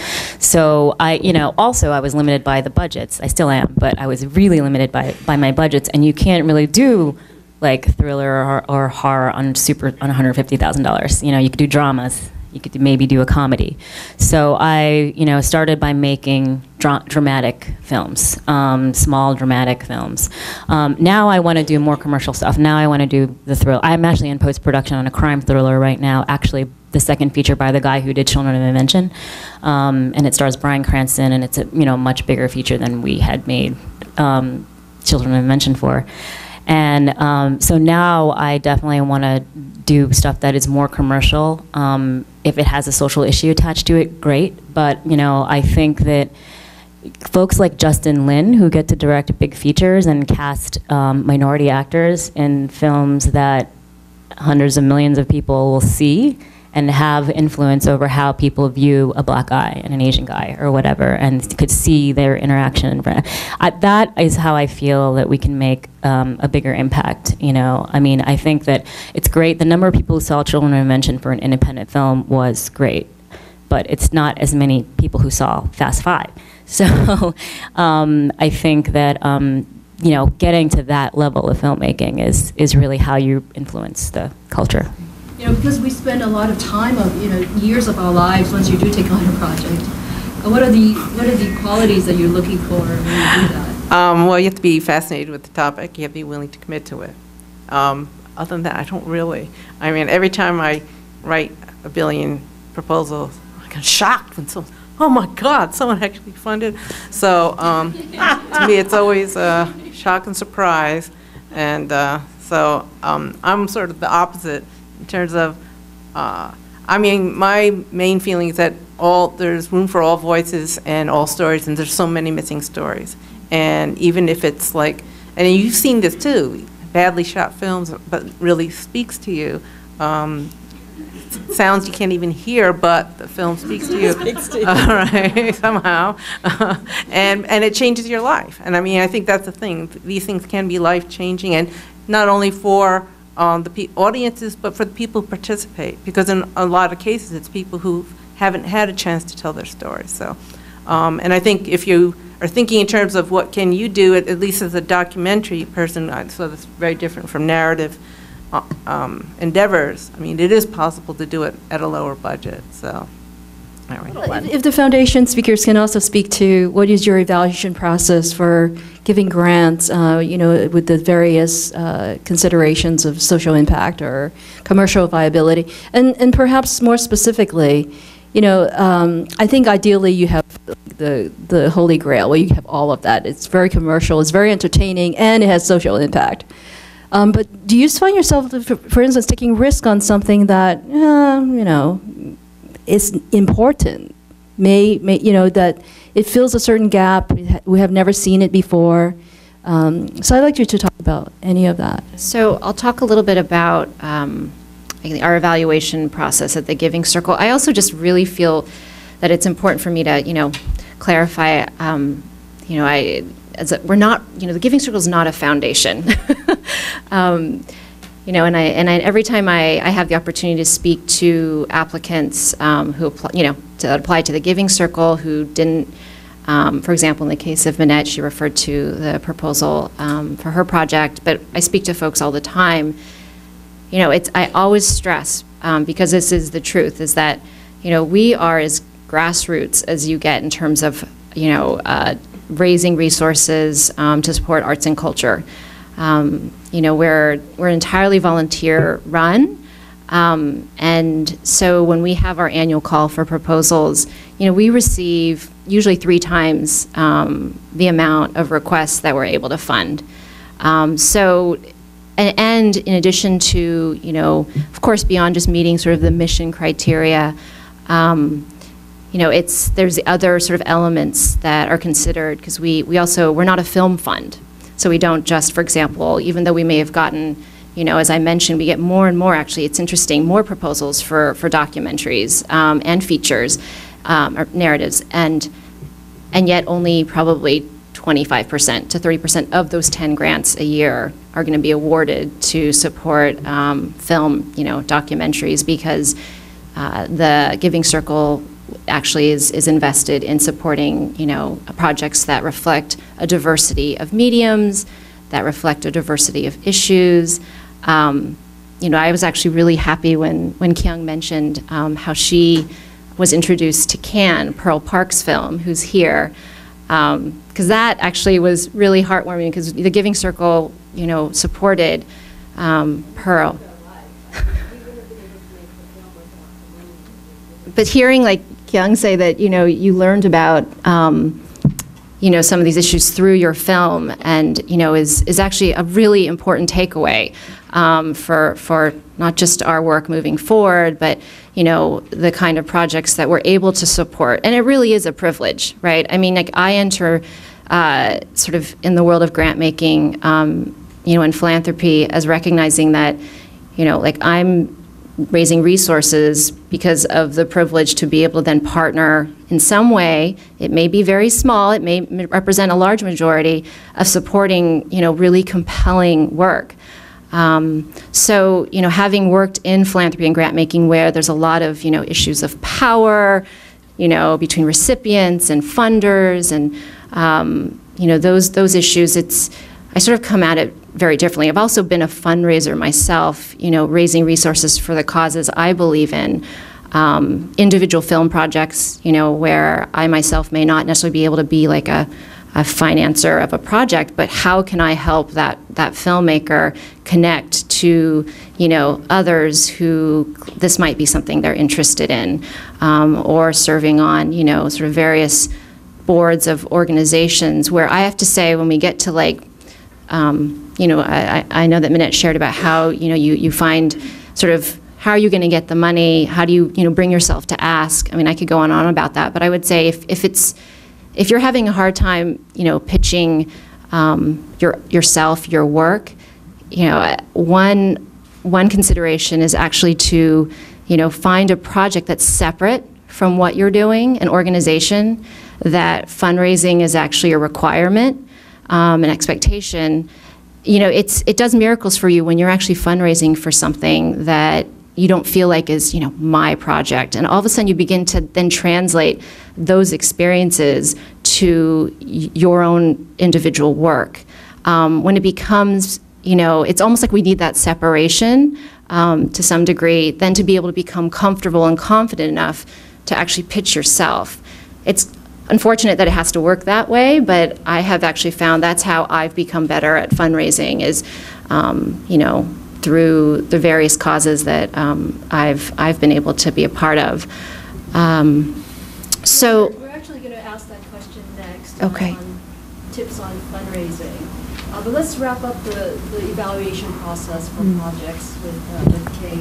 So I, you know, also I was limited by the budgets. I still am, but I was really limited by, by my budgets, and you can't really do like thriller or, or horror on super on one hundred fifty thousand dollars. You know, you could do dramas. You could maybe do a comedy. So I, you know, started by making dra dramatic films, um, small dramatic films. Um, now I want to do more commercial stuff. Now I want to do the thrill. I'm actually in post-production on a crime thriller right now, actually the second feature by the guy who did Children of Invention. Um, and it stars Bryan Cranston, and it's a, you know, much bigger feature than we had made um, Children of Invention for. And um, so now I definitely want to do stuff that is more commercial. Um, if it has a social issue attached to it, great. But you know, I think that folks like Justin Lin, who get to direct big features and cast um, minority actors in films that hundreds of millions of people will see, and have influence over how people view a black guy and an Asian guy or whatever, and could see their interaction. I, that is how I feel that we can make um, a bigger impact. You know, I mean, I think that it's great. The number of people who saw Children of Invention for an independent film was great, but it's not as many people who saw Fast Five. So um, I think that um, you know, getting to that level of filmmaking is is really how you influence the culture. You know, because we spend a lot of time of, you know, years of our lives once you do take on a project. Uh, what are the what are the qualities that you're looking for when you do that? Um, well, you have to be fascinated with the topic. You have to be willing to commit to it. Um, other than that, I don't really. I mean, every time I write a billion proposals, I get shocked when someone, oh my God, someone actually funded. So um, to me, it's always a shock and surprise. And uh, so um, I'm sort of the opposite. In terms of, uh, I mean, my main feeling is that all there's room for all voices and all stories, and there's so many missing stories. And even if it's like, and you've seen this too, badly shot films, but really speaks to you. Um, sounds you can't even hear, but the film speaks to you. Speaks to you. All right, somehow, uh, and and it changes your life. And I mean, I think that's the thing. These things can be life changing, and not only for Um, the pe audiences, but for the people who participate, because in a lot of cases, it's people who haven't had a chance to tell their stories. So, um, and I think if you are thinking in terms of what can you do, at, at least as a documentary person, uh, so that's very different from narrative uh, um, endeavors. I mean, it is possible to do it at a lower budget. So, all right. Well, if, if the foundation speakers can also speak to what is your evaluation process for giving grants, uh, you know, with the various uh, considerations of social impact or commercial viability, and and perhaps more specifically, you know, um, I think ideally you have the the holy grail where you have all of that. It's very commercial, it's very entertaining, and it has social impact. Um, but do you find yourself, for, for instance, taking risk on something that, uh, you know, is important? May, may you know that it fills a certain gap. We have never seen it before. Um, so I'd like you to talk about any of that. So I'll talk a little bit about um, our evaluation process at the Giving Circle. I also just really feel that it's important for me to, you know, clarify. Um, you know, I as a, we're not, you know, the Giving Circle is not a foundation. um, You know, and I and I, every time I, I have the opportunity to speak to applicants um, who apply, you know, to apply to the Giving Circle who didn't, um, for example, in the case of Minette, she referred to the proposal um, for her project. But I speak to folks all the time. You know, it's I always stress um, because this is the truth, is that, you know, we are as grassroots as you get in terms of, you know, uh, raising resources um, to support arts and culture. Um, you know, we're, we're entirely volunteer run. Um, and so when we have our annual call for proposals, you know, we receive usually three times um, the amount of requests that we're able to fund. Um, so, and, and in addition to, you know, of course, beyond just meeting sort of the mission criteria, um, you know, it's, there's the other sort of elements that are considered, because we, we also, we're not a film fund. So we don't just, for example, even though we may have gotten, you know, as I mentioned, we get more and more, actually, it's interesting, more proposals for, for documentaries um, and features um, or narratives, and and yet only probably twenty-five percent to thirty percent of those ten grants a year are going to be awarded to support um, film, you know, documentaries, because uh, the Giving Circle actually is, is invested in supporting, you know, projects that reflect a diversity of mediums, that reflect a diversity of issues. Um, you know, I was actually really happy when, when Kyung mentioned um, how she was introduced to Can, Pearl Park's film, who's here, because um, that actually was really heartwarming, because the Giving Circle, you know, supported um, Pearl. But hearing like Kyung say that, you know, you learned about, um, you know, some of these issues through your film, and, you know, is, is actually a really important takeaway um, for, for not just our work moving forward, but, you know, the kind of projects that we're able to support. And it really is a privilege, right? I mean, like, I enter uh, sort of in the world of grant making, um, you know, and philanthropy, as recognizing that, you know, like, I'm raising resources because of the privilege to be able to then partner in some way. It may be very small, it may represent a large majority of supporting, you know, really compelling work. Um, so, you know, having worked in philanthropy and grant making, where there's a lot of, you know, issues of power, you know, between recipients and funders, and, um, you know, those, those issues, it's, I sort of come at it very differently. I've also been a fundraiser myself, you know, raising resources for the causes I believe in. Um, individual film projects, you know, where I myself may not necessarily be able to be like a, a financer of a project, but how can I help that, that filmmaker connect to, you know, others who this might be something they're interested in, um, or serving on, you know, sort of various boards of organizations, where I have to say, when we get to like, Um, you know, I, I know that Minette shared about how, you know, you, you find sort of, how are you going to get the money? How do you, you know, bring yourself to ask? I mean, I could go on and on about that, but I would say if, if it's, if you're having a hard time, you know, pitching um, your, yourself, your work, you know, one, one consideration is actually to, you know, find a project that's separate from what you're doing, an organization that fundraising is actually a requirement. Um, an expectation, you know, it's, it does miracles for you when you're actually fundraising for something that you don't feel like is, you know, my project. And all of a sudden you begin to then translate those experiences to y your own individual work. Um, when it becomes, you know, it's almost like we need that separation um, to some degree, then to be able to become comfortable and confident enough to actually pitch yourself. It's unfortunate that it has to work that way, but I have actually found that's how I've become better at fundraising, is, um, you know, through the various causes that um, I've, I've been able to be a part of. Um, so we're actually going to ask that question next. Okay. On tips on fundraising. Uh, but let's wrap up the, the evaluation process for mm. projects with, uh, with Kay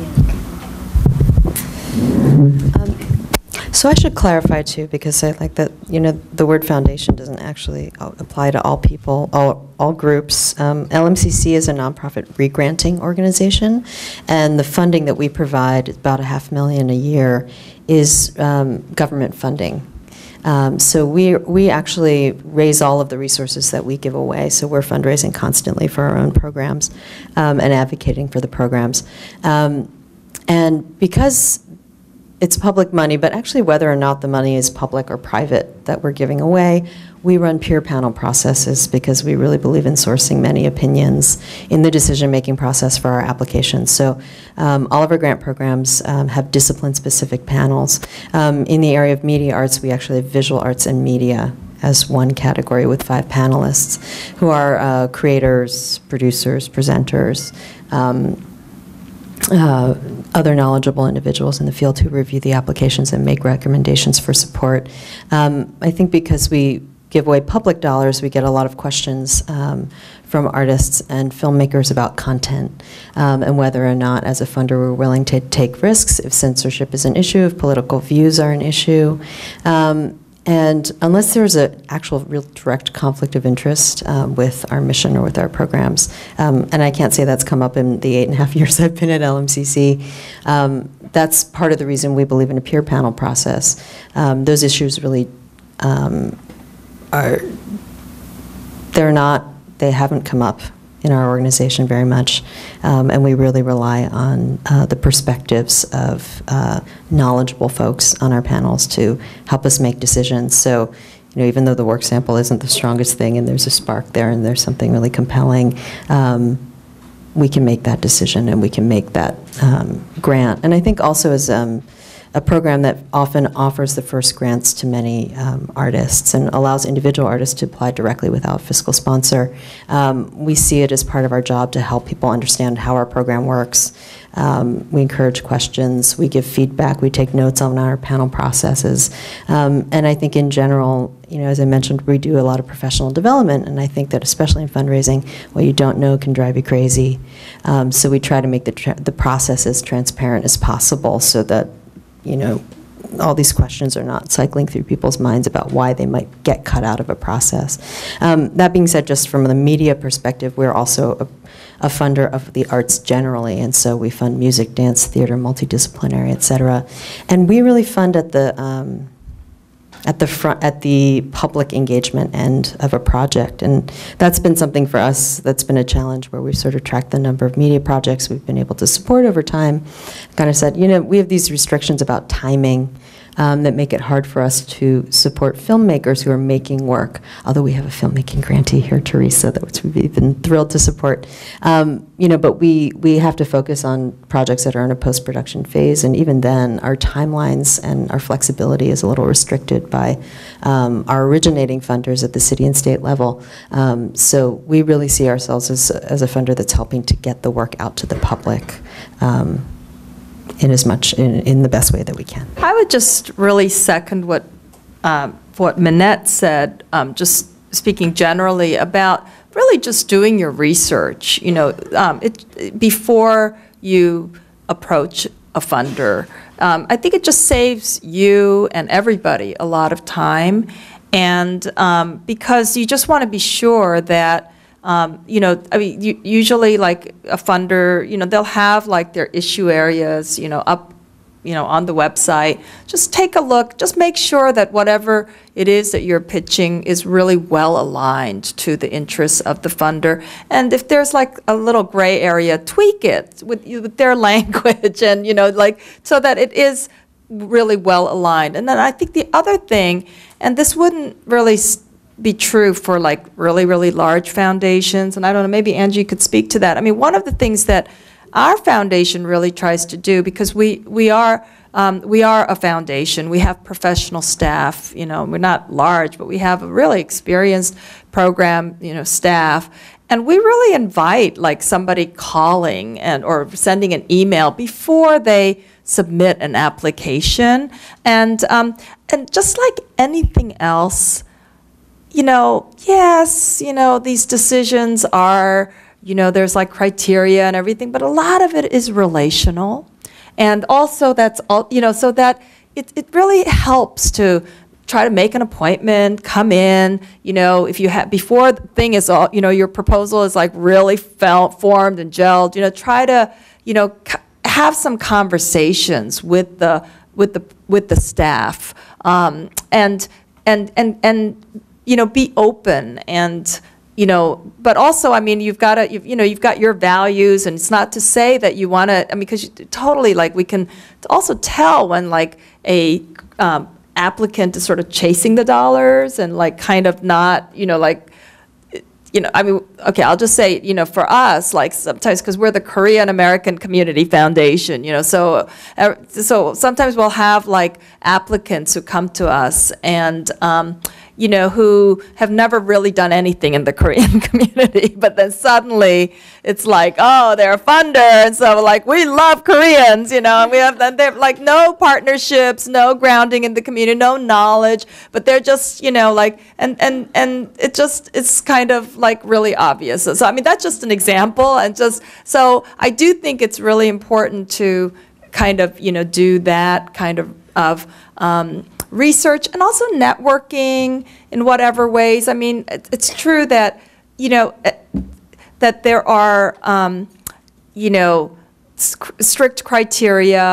and um, So I should clarify too, because I like that, you know, the word foundation doesn't actually apply to all people, all, all groups. Um, L M C C is a nonprofit re-granting organization, and the funding that we provide, about a half million a year, is um, government funding. Um, so we, we actually raise all of the resources that we give away, so we're fundraising constantly for our own programs um, and advocating for the programs. Um, and because it's public money, but actually whether or not the money is public or private that we're giving away, we run peer panel processes because we really believe in sourcing many opinions in the decision-making process for our applications. So um, all of our grant programs um, have discipline-specific panels. Um, in the area of media arts, we actually have visual arts and media as one category with five panelists who are uh, creators, producers, presenters, um, Uh, other knowledgeable individuals in the field who review the applications and make recommendations for support. Um, I think because we give away public dollars, we get a lot of questions um, from artists and filmmakers about content um, and whether or not, as a funder, we're willing to take risks if censorship is an issue, if political views are an issue. Um, And unless there's an actual real direct conflict of interest um, with our mission or with our programs, um, and I can't say that's come up in the eight and a half years I've been at L M C C, um, that's part of the reason we believe in a peer panel process. Um, those issues really um, are they're not, they haven't come up in our organization very much, um, and we really rely on uh, the perspectives of uh, knowledgeable folks on our panels to help us make decisions. So, you know, even though the work sample isn't the strongest thing and there's a spark there and there's something really compelling, um, we can make that decision and we can make that um, grant. And I think also as um, a program that often offers the first grants to many um, artists and allows individual artists to apply directly without fiscal sponsor. Um, we see it as part of our job to help people understand how our program works. Um, we encourage questions, we give feedback, we take notes on our panel processes. Um, and I think in general, you know, as I mentioned, we do a lot of professional development, and I think that especially in fundraising, what you don't know can drive you crazy. Um, so we try to make the, tra the process as transparent as possible so that, you know, all these questions are not cycling through people's minds about why they might get cut out of a process. Um, that being said, just from the media perspective, we're also a, a funder of the arts generally, and so we fund music, dance, theater, multidisciplinary, et cetera. And we really fund at the um, at the front, at the public engagement end of a project, and that's been something for us that's been a challenge where we've sort of tracked the number of media projects we've been able to support over time. Kind of said, you know, we have these restrictions about timing um, that make it hard for us to support filmmakers who are making work, although we have a filmmaking grantee here, Teresa, that which we've been thrilled to support. Um, you know, but we, we have to focus on projects that are in a post-production phase, and even then, our timelines and our flexibility is a little restricted by um, our originating funders at the city and state level. Um, so we really see ourselves as, as a funder that's helping to get the work out to the public um, in as much, in, in the best way that we can. I would just really second what, um, what Minette said, um, just speaking generally about really just doing your research, you know, um, it, before you approach a funder. Um, I think it just saves you and everybody a lot of time, and um, because you just want to be sure that, um, you know, I mean, you, usually like a funder, you know, they'll have like their issue areas, you know, up, you know, on the website. Just take a look, just make sure that whatever it is that you're pitching is really well aligned to the interests of the funder. And if there's like a little gray area, tweak it with, with their language, and, you know, like, so that it is really well aligned. And then I think the other thing, and this wouldn't really be true for like really, really large foundations, and I don't know, maybe Angie could speak to that. I mean, one of the things that our foundation really tries to do, because we, we are um, we are a foundation, we have professional staff, you know, we're not large, but we have a really experienced program, you know, staff, and we really invite like somebody calling and or sending an email before they submit an application, and um, and just like anything else, you know, yes, you know, these decisions are, you know, there's like criteria and everything, but a lot of it is relational. And also that's all, you know, so that it, it really helps to try to make an appointment, come in, you know, if you have, before the thing is all, you know, your proposal is like really felt, formed and gelled, you know, try to, you know, have some conversations with the, with the, with the staff, um, and, and, and, and, you know, be open, and, you know, but also, I mean, you've got to, you've, you know, you've got your values, and it's not to say that you want to, I mean, because totally, like, we can also tell when, like, a um, applicant is sort of chasing the dollars and, like, kind of not, you know, like, you know, I mean, okay, I'll just say, you know, for us, like, sometimes, because we're the Korean American Community Foundation, you know, so, uh, so sometimes we'll have, like, applicants who come to us and, um, you know, who have never really done anything in the Korean community, but then suddenly it's like, oh, they're a funder, and so like, we love Koreans, you know, and we have, and they're like no partnerships, no grounding in the community, no knowledge, but they're just, you know, like, and, and, and it just, it's kind of like really obvious. So, so I mean, that's just an example, and just, so I do think it's really important to kind of, you know, do that kind of, of, um, research, and also networking in whatever ways. I mean, it, it's true that, you know, that there are, um, you know, strict criteria,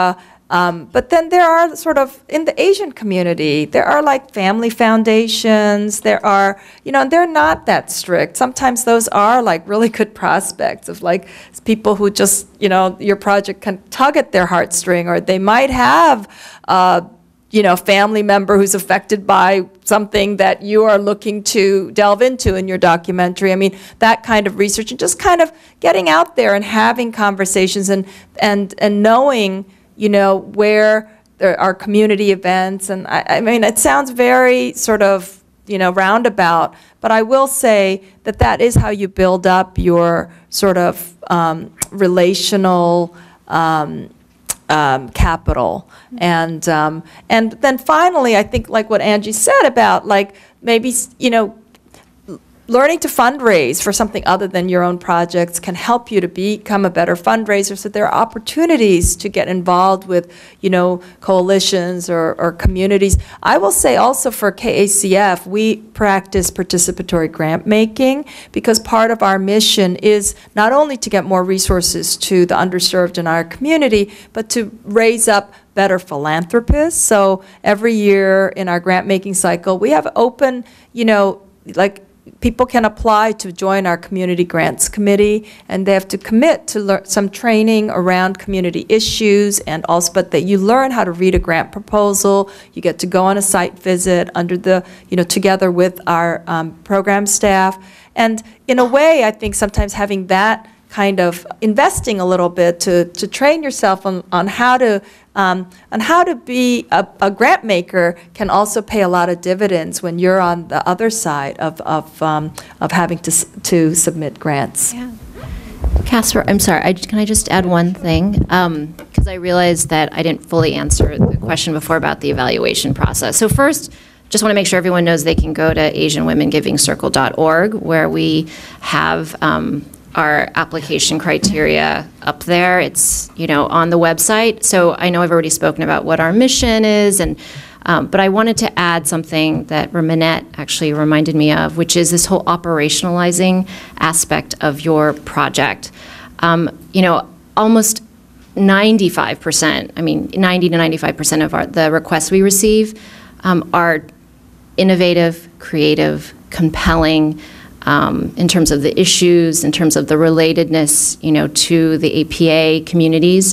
Um, but then there are sort of, in the Asian community, there are like family foundations, there are, you know, and they're not that strict. Sometimes those are like really good prospects of like people who just, you know, your project can tug at their heartstring, or they might have, uh, you know, family member who's affected by something that you are looking to delve into in your documentary. I mean, that kind of research, and just kind of getting out there and having conversations, and and and knowing, you know, where there are community events. And I, I mean, it sounds very sort of, you know, roundabout, but I will say that that is how you build up your sort of um, relational um, um, capital. And, um, and then finally, I think like what Angie said about like maybe, you know, learning to fundraise for something other than your own projects can help you to become a better fundraiser. So there are opportunities to get involved with, you know, coalitions or, or communities. I will say also for K A C F, we practice participatory grant making, because part of our mission is not only to get more resources to the underserved in our community, but to raise up better philanthropists. So every year in our grant making cycle, we have open, you know, like, people can apply to join our community grants committee, and they have to commit to learn some training around community issues, and also, but that you learn how to read a grant proposal. You get to go on a site visit under the, you know, together with our um, program staff. And in a way, I think sometimes having that kind of investing a little bit to, to train yourself on, on how to Um, and how to be a, a grant maker can also pay a lot of dividends when you're on the other side of, of, um, of having to, to submit grants. Yeah. Casper, I'm sorry, I, can I just add one thing? Because um, I realized that I didn't fully answer the question before about the evaluation process. So first, just want to make sure everyone knows they can go to asian women giving circle dot org, where we have um, our application criteria up there. It's, you know, on the website. So I know I've already spoken about what our mission is, and um, but I wanted to add something that Raminette actually reminded me of, which is this whole operationalizing aspect of your project. Um, you know, almost ninety-five percent, I mean, ninety to ninety-five percent of our, the requests we receive um, are innovative, creative, compelling, Um, in terms of the issues, in terms of the relatedness, you know, to the A P A communities,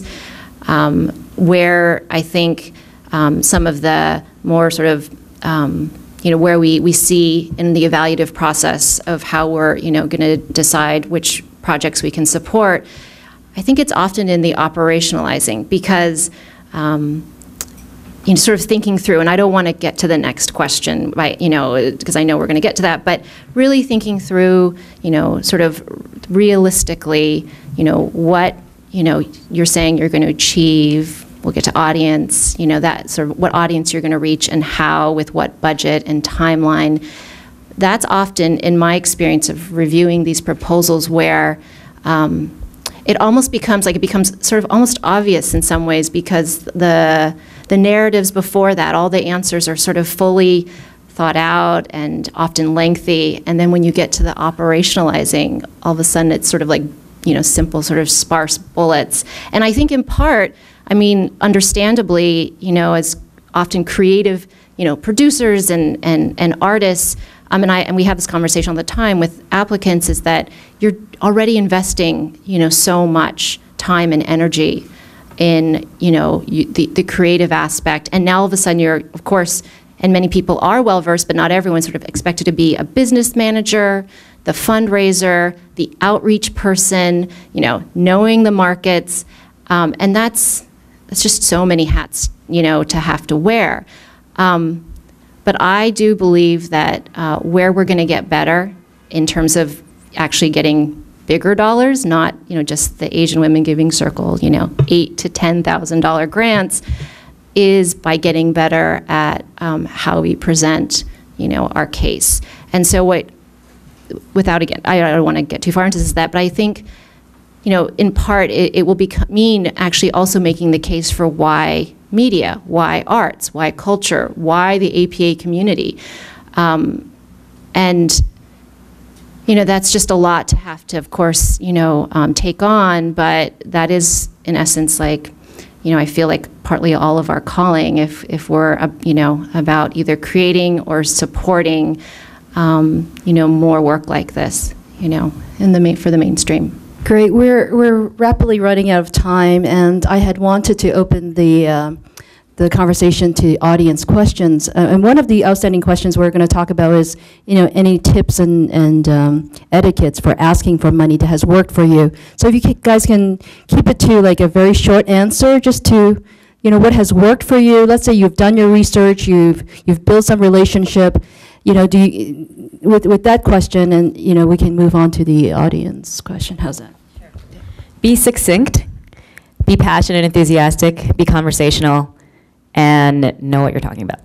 um, where I think um, some of the more sort of, um, you know, where we, we see in the evaluative process of how we're, you know, going to decide which projects we can support, I think it's often in the operationalizing, because um, you know, sort of thinking through, and I don't want to get to the next question, right, you know, because I know we're going to get to that, but really thinking through, you know, sort of realistically, you know, what, you know, you're saying you're going to achieve. We'll get to audience, you know, that sort of what audience you're going to reach and how, with what budget and timeline. That's often, in my experience of reviewing these proposals, where um, it almost becomes like it becomes sort of almost obvious in some ways, because the the narratives before that, all the answers are sort of fully thought out and often lengthy, and then when you get to the operationalizing, all of a sudden it's sort of like, you know, simple sort of sparse bullets. And I think in part, I mean, understandably, you know, as often creative, you know, producers and and and artists, um, and I and we have this conversation all the time with applicants, is that you're already investing, you know, so much time and energy in, you know, you, the, the creative aspect, and now all of a sudden you're, of course, and many people are well-versed, but not everyone's sort of expected to be a business manager, the fundraiser, the outreach person, you know, knowing the markets, um, and that's, that's just so many hats, you know, to have to wear. Um, but I do believe that uh, where we're going to get better in terms of actually getting bigger dollars, not, you know, just the Asian Women Giving Circle, you know, eight to ten thousand dollar grants, is by getting better at um, how we present, you know, our case. And so, what, without again, I don't want to get too far into this, that, but I think, you know, in part, it, it will become, mean actually also making the case for why media, why arts, why culture, why the A P A community, um, and. You know, that's just a lot to have to, of course, you know, um, take on, but that is, in essence, like, you know, I feel like partly all of our calling, if, if we're, uh, you know, about either creating or supporting, um, you know, more work like this, you know, in the main, for the mainstream. Great. We're, we're rapidly running out of time, and I had wanted to open the, um, the conversation to audience questions. Uh, and one of the outstanding questions we're going to talk about is, you know, any tips and, and um, etiquettes for asking for money that has worked for you. So if you ca- guys can keep it to like a very short answer, just to, you know, what has worked for you. Let's say you've done your research, you've, you've built some relationship, you know, do you, with, with that question, and, you know, we can move on to the audience question. How's that? Sure. Be succinct, be passionate and enthusiastic, be conversational, and know what you're talking about.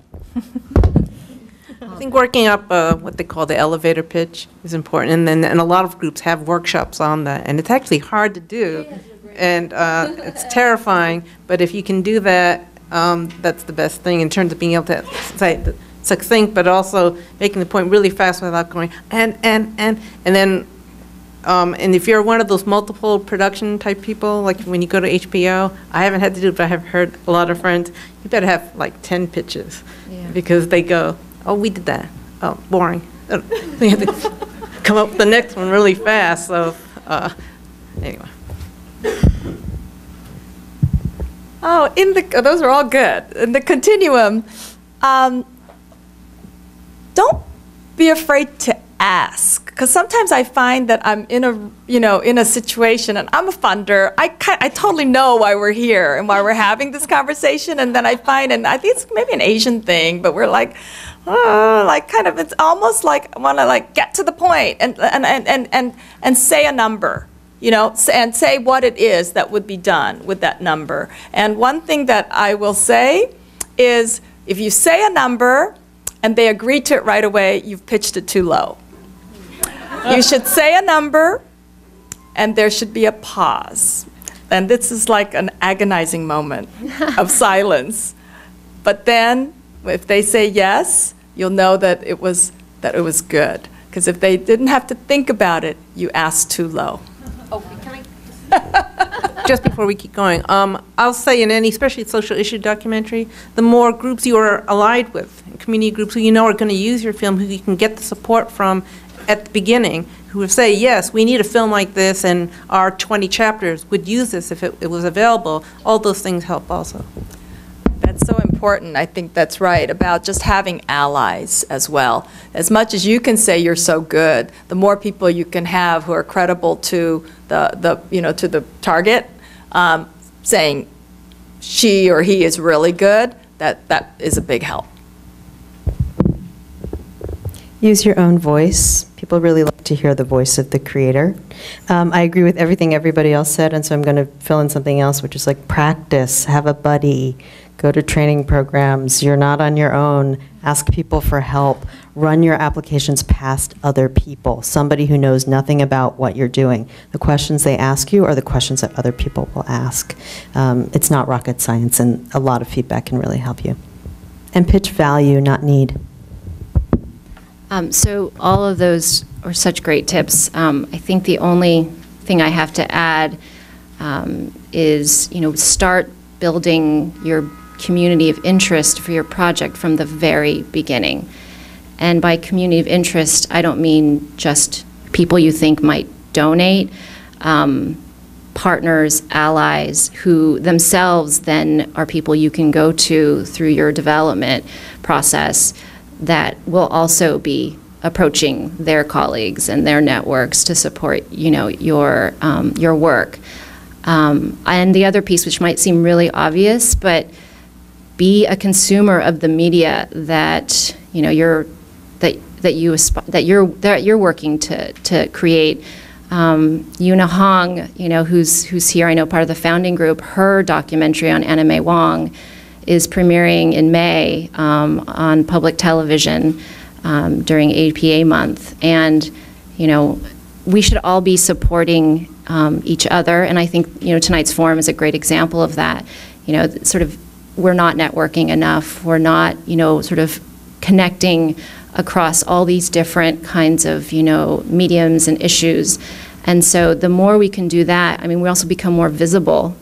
I think working up uh, what they call the elevator pitch is important, and then and a lot of groups have workshops on that, and it's actually hard to do, and uh, it's terrifying. But if you can do that, um, that's the best thing in terms of being able to say succinct, but also making the point really fast without going and and and and then. Um, and if you're one of those multiple production type people, like when you go to H B O, I haven't had to do it, but I have heard a lot of friends, you better have like ten pitches, yeah. Because they go, oh, we did that. Oh, boring. We have to come up with the next one really fast. So uh, anyway. Oh, in the, oh, those are all good. In the continuum, um, don't be afraid to ask, because sometimes I find that I'm in a, you know, in a situation, and I'm a funder. I kind, I totally know why we're here and why we're having this conversation, and then I find, and I think it's maybe an Asian thing, but we're like, oh, like kind of, it's almost like I want to like get to the point and and and and and and say a number, you know, and say what it is that would be done with that number. And one thing that I will say is, if you say a number and they agree to it right away, you've pitched it too low. You should say a number, and there should be a pause. And this is like an agonizing moment of silence. But then, if they say yes, you'll know that it was, that it was good. Because if they didn't have to think about it, you asked too low. Oh, can I? Just before we keep going, um, I'll say in any, especially social issue documentary, the more groups you are allied with, community groups who you know are going to use your film, who you can get the support from at the beginning, who would say, yes, we need a film like this, and our twenty chapters would use this if it, it was available. All those things help also. That's so important. I think that's right, about just having allies as well. As much as you can say you're so good, the more people you can have who are credible to the, the you know, to the target, um, saying she or he is really good, that, that is a big help. Use your own voice. People really like to hear the voice of the creator. Um, I agree with everything everybody else said, and so I'm going to fill in something else, which is like practice, have a buddy, go to training programs. You're not on your own. Ask people for help. Run your applications past other people, somebody who knows nothing about what you're doing. The questions they ask you are the questions that other people will ask. Um, it's not rocket science, and a lot of feedback can really help you. And pitch value, not need. Um, so all of those are such great tips. Um, I think the only thing I have to add um, is, you know, start building your community of interest for your project from the very beginning. And by community of interest, I don't mean just people you think might donate, um, partners, allies, who themselves then are people you can go to through your development process, that will also be approaching their colleagues and their networks to support, you know, your um, your work. Um, and the other piece, which might seem really obvious, but be a consumer of the media that you know you're that that you that you're that you're working to to create. Um, Yuna Hong, you know, who's who's here, I know part of the founding group. Her documentary on Anna May Wong is premiering in May um, on public television um, during A P A month. And, you know, we should all be supporting um, each other. And I think, you know, tonight's forum is a great example of that. You know, sort of, we're not networking enough. We're not, you know, sort of connecting across all these different kinds of, you know, mediums and issues. And so the more we can do that, I mean, we also become more visible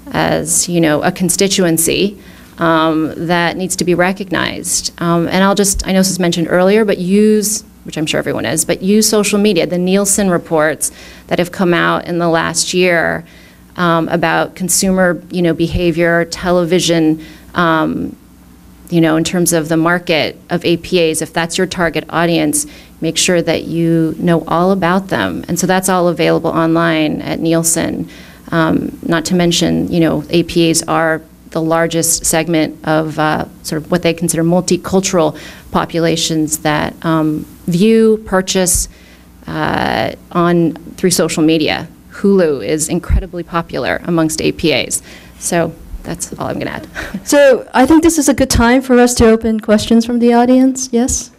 as you know, a constituency um, that needs to be recognized. Um, and I'll just, I know this was mentioned earlier, but use, which I'm sure everyone is, but use social media. The Nielsen reports that have come out in the last year um, about consumer, you know, behavior, television, um, you know, in terms of the market of A P As, if that's your target audience, make sure that you know all about them. And so that's all available online at Nielsen. Um, not to mention, you know, A P As are the largest segment of uh, sort of what they consider multicultural populations that um, view, purchase uh, on through social media. Hulu is incredibly popular amongst A P As. So that's all I'm going to add. So I think this is a good time for us to open questions from the audience. Yes?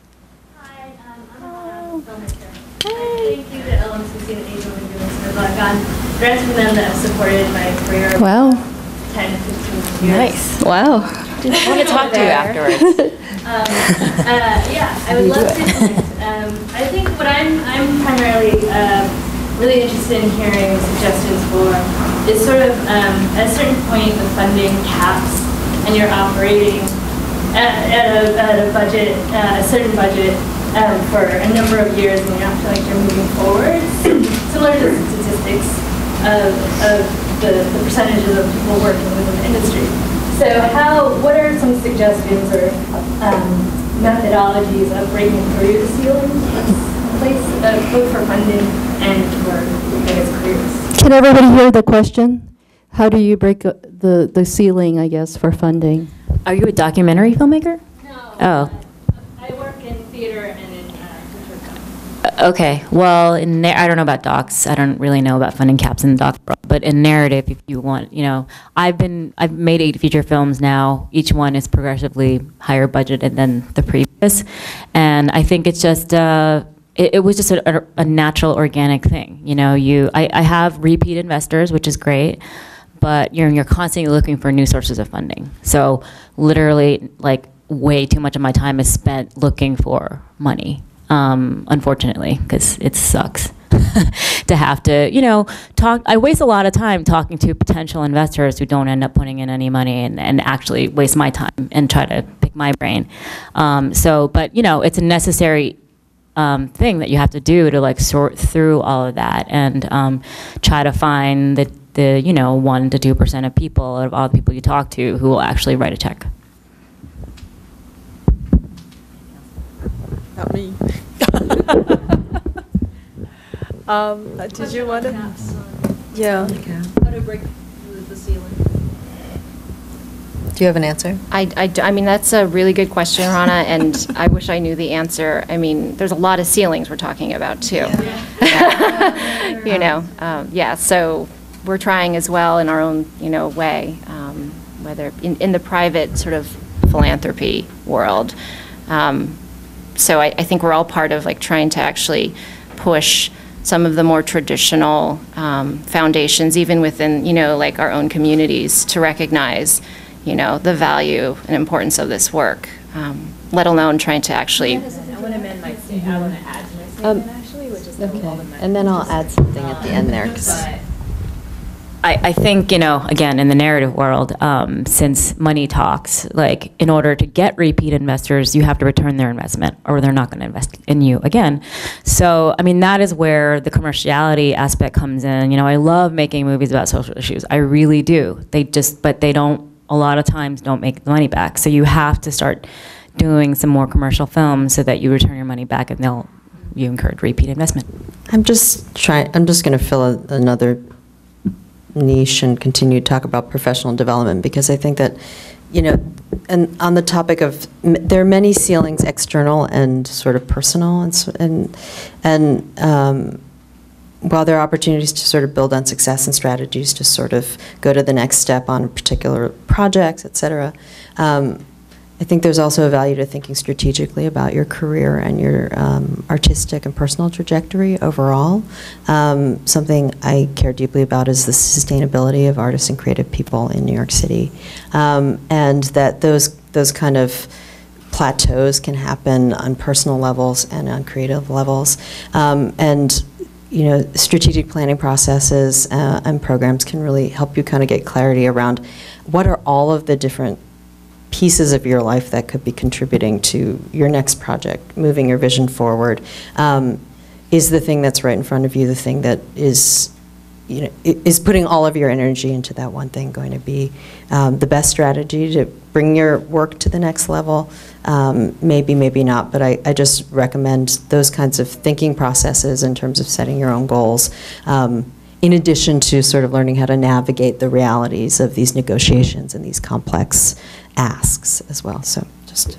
Hi, um, I'm a filmmaker. Thank you to L M C C and Asian Women Doing Service. I've gotten grants from them that have supported my career. Wow. ten, fifteen years. Nice. Wow. I want to talk to you afterwards. Um, uh, yeah, I would love to connect. Um, I think what I'm, I'm primarily uh, really interested in hearing suggestions for is sort of um, at a certain point the funding caps and you're operating at, at, a, at a budget, uh, a certain budget um, for a number of years and you don't feel like you're moving forward. Similar to the statistics of, of the, the percentages of people working within the industry. So how, what are some suggestions or um, methodologies of breaking through the ceiling in place, uh, both for funding and for, I guess, careers? Can everybody hear the question? How do you break uh, the, the ceiling, I guess, for funding? Are you a documentary filmmaker? No. Oh. Uh, I work in theater and in uh, feature film. Uh, Okay, well, in na- I don't know about docs. I don't really know about funding caps in the doc world. But in narrative, if you want, you know, I've been I've made eight feature films now. Each one is progressively higher budgeted than the previous, and I think it's just uh, it, it was just a, a natural, organic thing. You know, you I, I have repeat investors, which is great, but you're you're constantly looking for new sources of funding. So literally, like, way too much of my time is spent looking for money. Um, unfortunately, because it sucks to have to, you know, talk. I waste a lot of time talking to potential investors who don't end up putting in any money and, and actually waste my time and try to pick my brain. Um, so, but, you know, it's a necessary um, thing that you have to do to, like, sort through all of that and um, try to find the, the, you know, one to two percent of people, of all the people you talk to, who will actually write a check. Not me. um, uh, did you want to? Yeah. How to break through the ceiling? Do you have an answer? I, I d- I mean, that's a really good question, Rana, and I wish I knew the answer. I mean, there's a lot of ceilings we're talking about, too. You know, um, yeah, so we're trying as well in our own, you know, way, um, whether in, in the private sort of philanthropy world. Um, so I, I think we're all part of, like, trying to actually push some of the more traditional um, foundations, even within, you know, like our own communities, to recognize, you know, the value and importance of this work, um, let alone trying to actually. I want to amend my statement. I want to add to my statement, actually, which is Okay, and then I'll add something at the end there. 'Cause I, I think, you know, again, in the narrative world, um, since money talks, like, in order to get repeat investors, you have to return their investment, or they're not going to invest in you again. So, I mean, that is where the commerciality aspect comes in. You know, I love making movies about social issues. I really do. They just, but they don't, a lot of times, don't make the money back. So you have to start doing some more commercial films so that you return your money back and they'll, you encourage repeat investment. I'm just trying, I'm just going to fill a, another niche and continue to talk about professional development, because I think that, you know, and on the topic of, there are many ceilings, external and sort of personal, and and, and um, while there are opportunities to sort of build on success and strategies to sort of go to the next step on particular projects, et cetera, um, I think there's also a value to thinking strategically about your career and your um, artistic and personal trajectory overall. Um, something I care deeply about is the sustainability of artists and creative people in New York City, um, and that those those kind of plateaus can happen on personal levels and on creative levels. Um, and you know, strategic planning processes uh, and programs can really help you kind of get clarity around what are all of the different pieces of your life that could be contributing to your next project, moving your vision forward. Um, is the thing that's right in front of you the thing that is, you know, is putting all of your energy into that one thing going to be um, the best strategy to bring your work to the next level? Um, maybe, maybe not, but I, I just recommend those kinds of thinking processes in terms of setting your own goals, um, in addition to sort of learning how to navigate the realities of these negotiations and these complex asks as well. So just.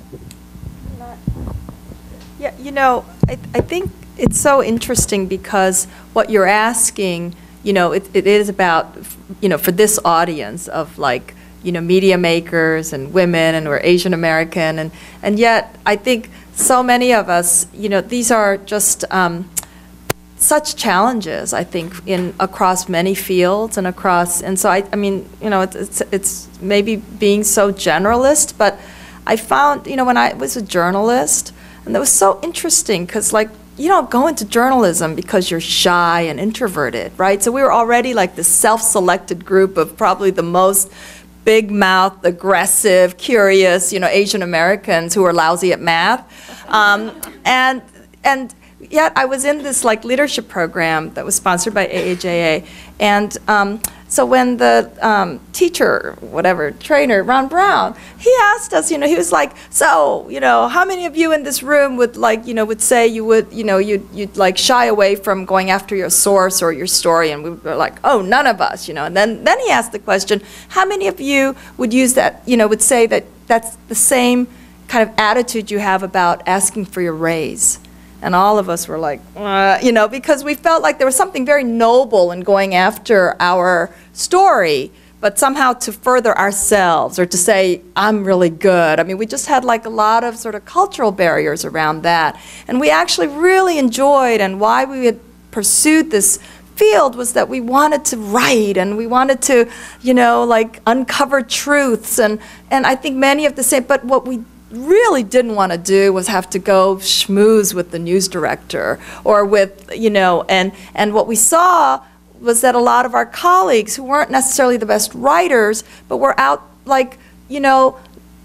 Yeah, you know, I, I think it's so interesting because what you're asking, you know, it, it is about, you know, for this audience of like, you know, media makers and women, and we're Asian American, and, and yet I think so many of us, you know, these are just um, such challenges, I think, in across many fields and across, and so I, I mean, you know, it's, it's, it's maybe being so generalist, but I found, you know, when I was a journalist, and that was so interesting because, like, you don't go into journalism because you're shy and introverted, right? So we were already like this self-selected group of probably the most big-mouthed, aggressive, curious, you know, Asian Americans who are lousy at math. Um, and, and yet I was in this like leadership program that was sponsored by A A J A. And um, so when the um, teacher, whatever, trainer, Ron Brown, he asked us, you know, he was like, so, you know, how many of you in this room would like, you know, would say you would, you know, you'd, you'd like shy away from going after your source or your story? And we were like, oh, none of us, you know. And then, then he asked the question, how many of you would use that, you know, would say that that's the same kind of attitude you have about asking for your raise? And all of us were like, uh, you know, because we felt like there was something very noble in going after our story, but somehow to further ourselves or to say, I'm really good. I mean, we just had like a lot of sort of cultural barriers around that. And we actually really enjoyed, and why we had pursued this field was that we wanted to write and we wanted to, you know, like uncover truths. And, and I think many of the same, but what we really didn't want to do was have to go schmooze with the news director or with, you know, and, and what we saw was that a lot of our colleagues who weren't necessarily the best writers, but were out like, you know,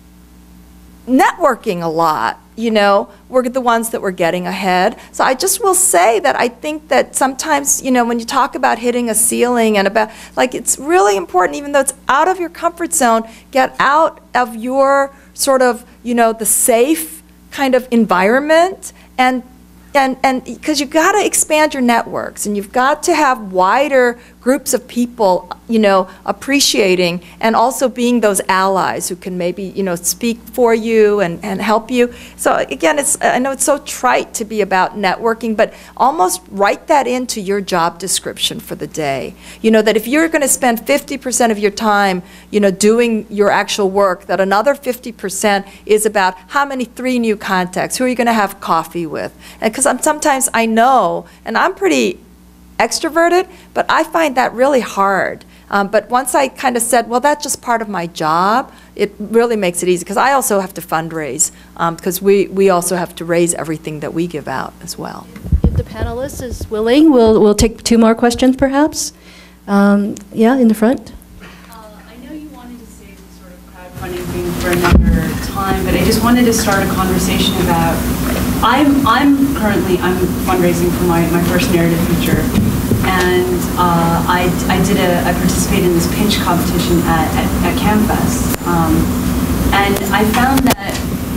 networking a lot, you know, were the ones that were getting ahead. So I just will say that I think that sometimes, you know, when you talk about hitting a ceiling and about, like, it's really important, even though it's out of your comfort zone, get out of your sort of, you know, the safe kind of environment, and and and because you've got to expand your networks, and you've got to have wider groups of people, you know, appreciating and also being those allies who can maybe, you know, speak for you and, and help you. So again, it's, I know it's so trite to be about networking, but almost write that into your job description for the day. You know, that if you're going to spend fifty percent of your time, you know, doing your actual work, that another fifty percent is about how many three new contacts, who are you going to have coffee with? And because I'm sometimes I know, and I'm pretty extroverted, but I find that really hard. Um, but once I kind of said, well, that's just part of my job, it really makes it easy, because I also have to fundraise, because um, we, we also have to raise everything that we give out as well. If the panelist is willing, we'll, we'll take two more questions, perhaps. Um, yeah, in the front. Uh, I know you wanted to save the sort of crowdfunding thing for another time, but I just wanted to start a conversation about, I'm, I'm currently, I'm fundraising for my, my first narrative feature. And uh, I, I did a, I participated in this pinch competition at, at, at CamFest. Um, and I found that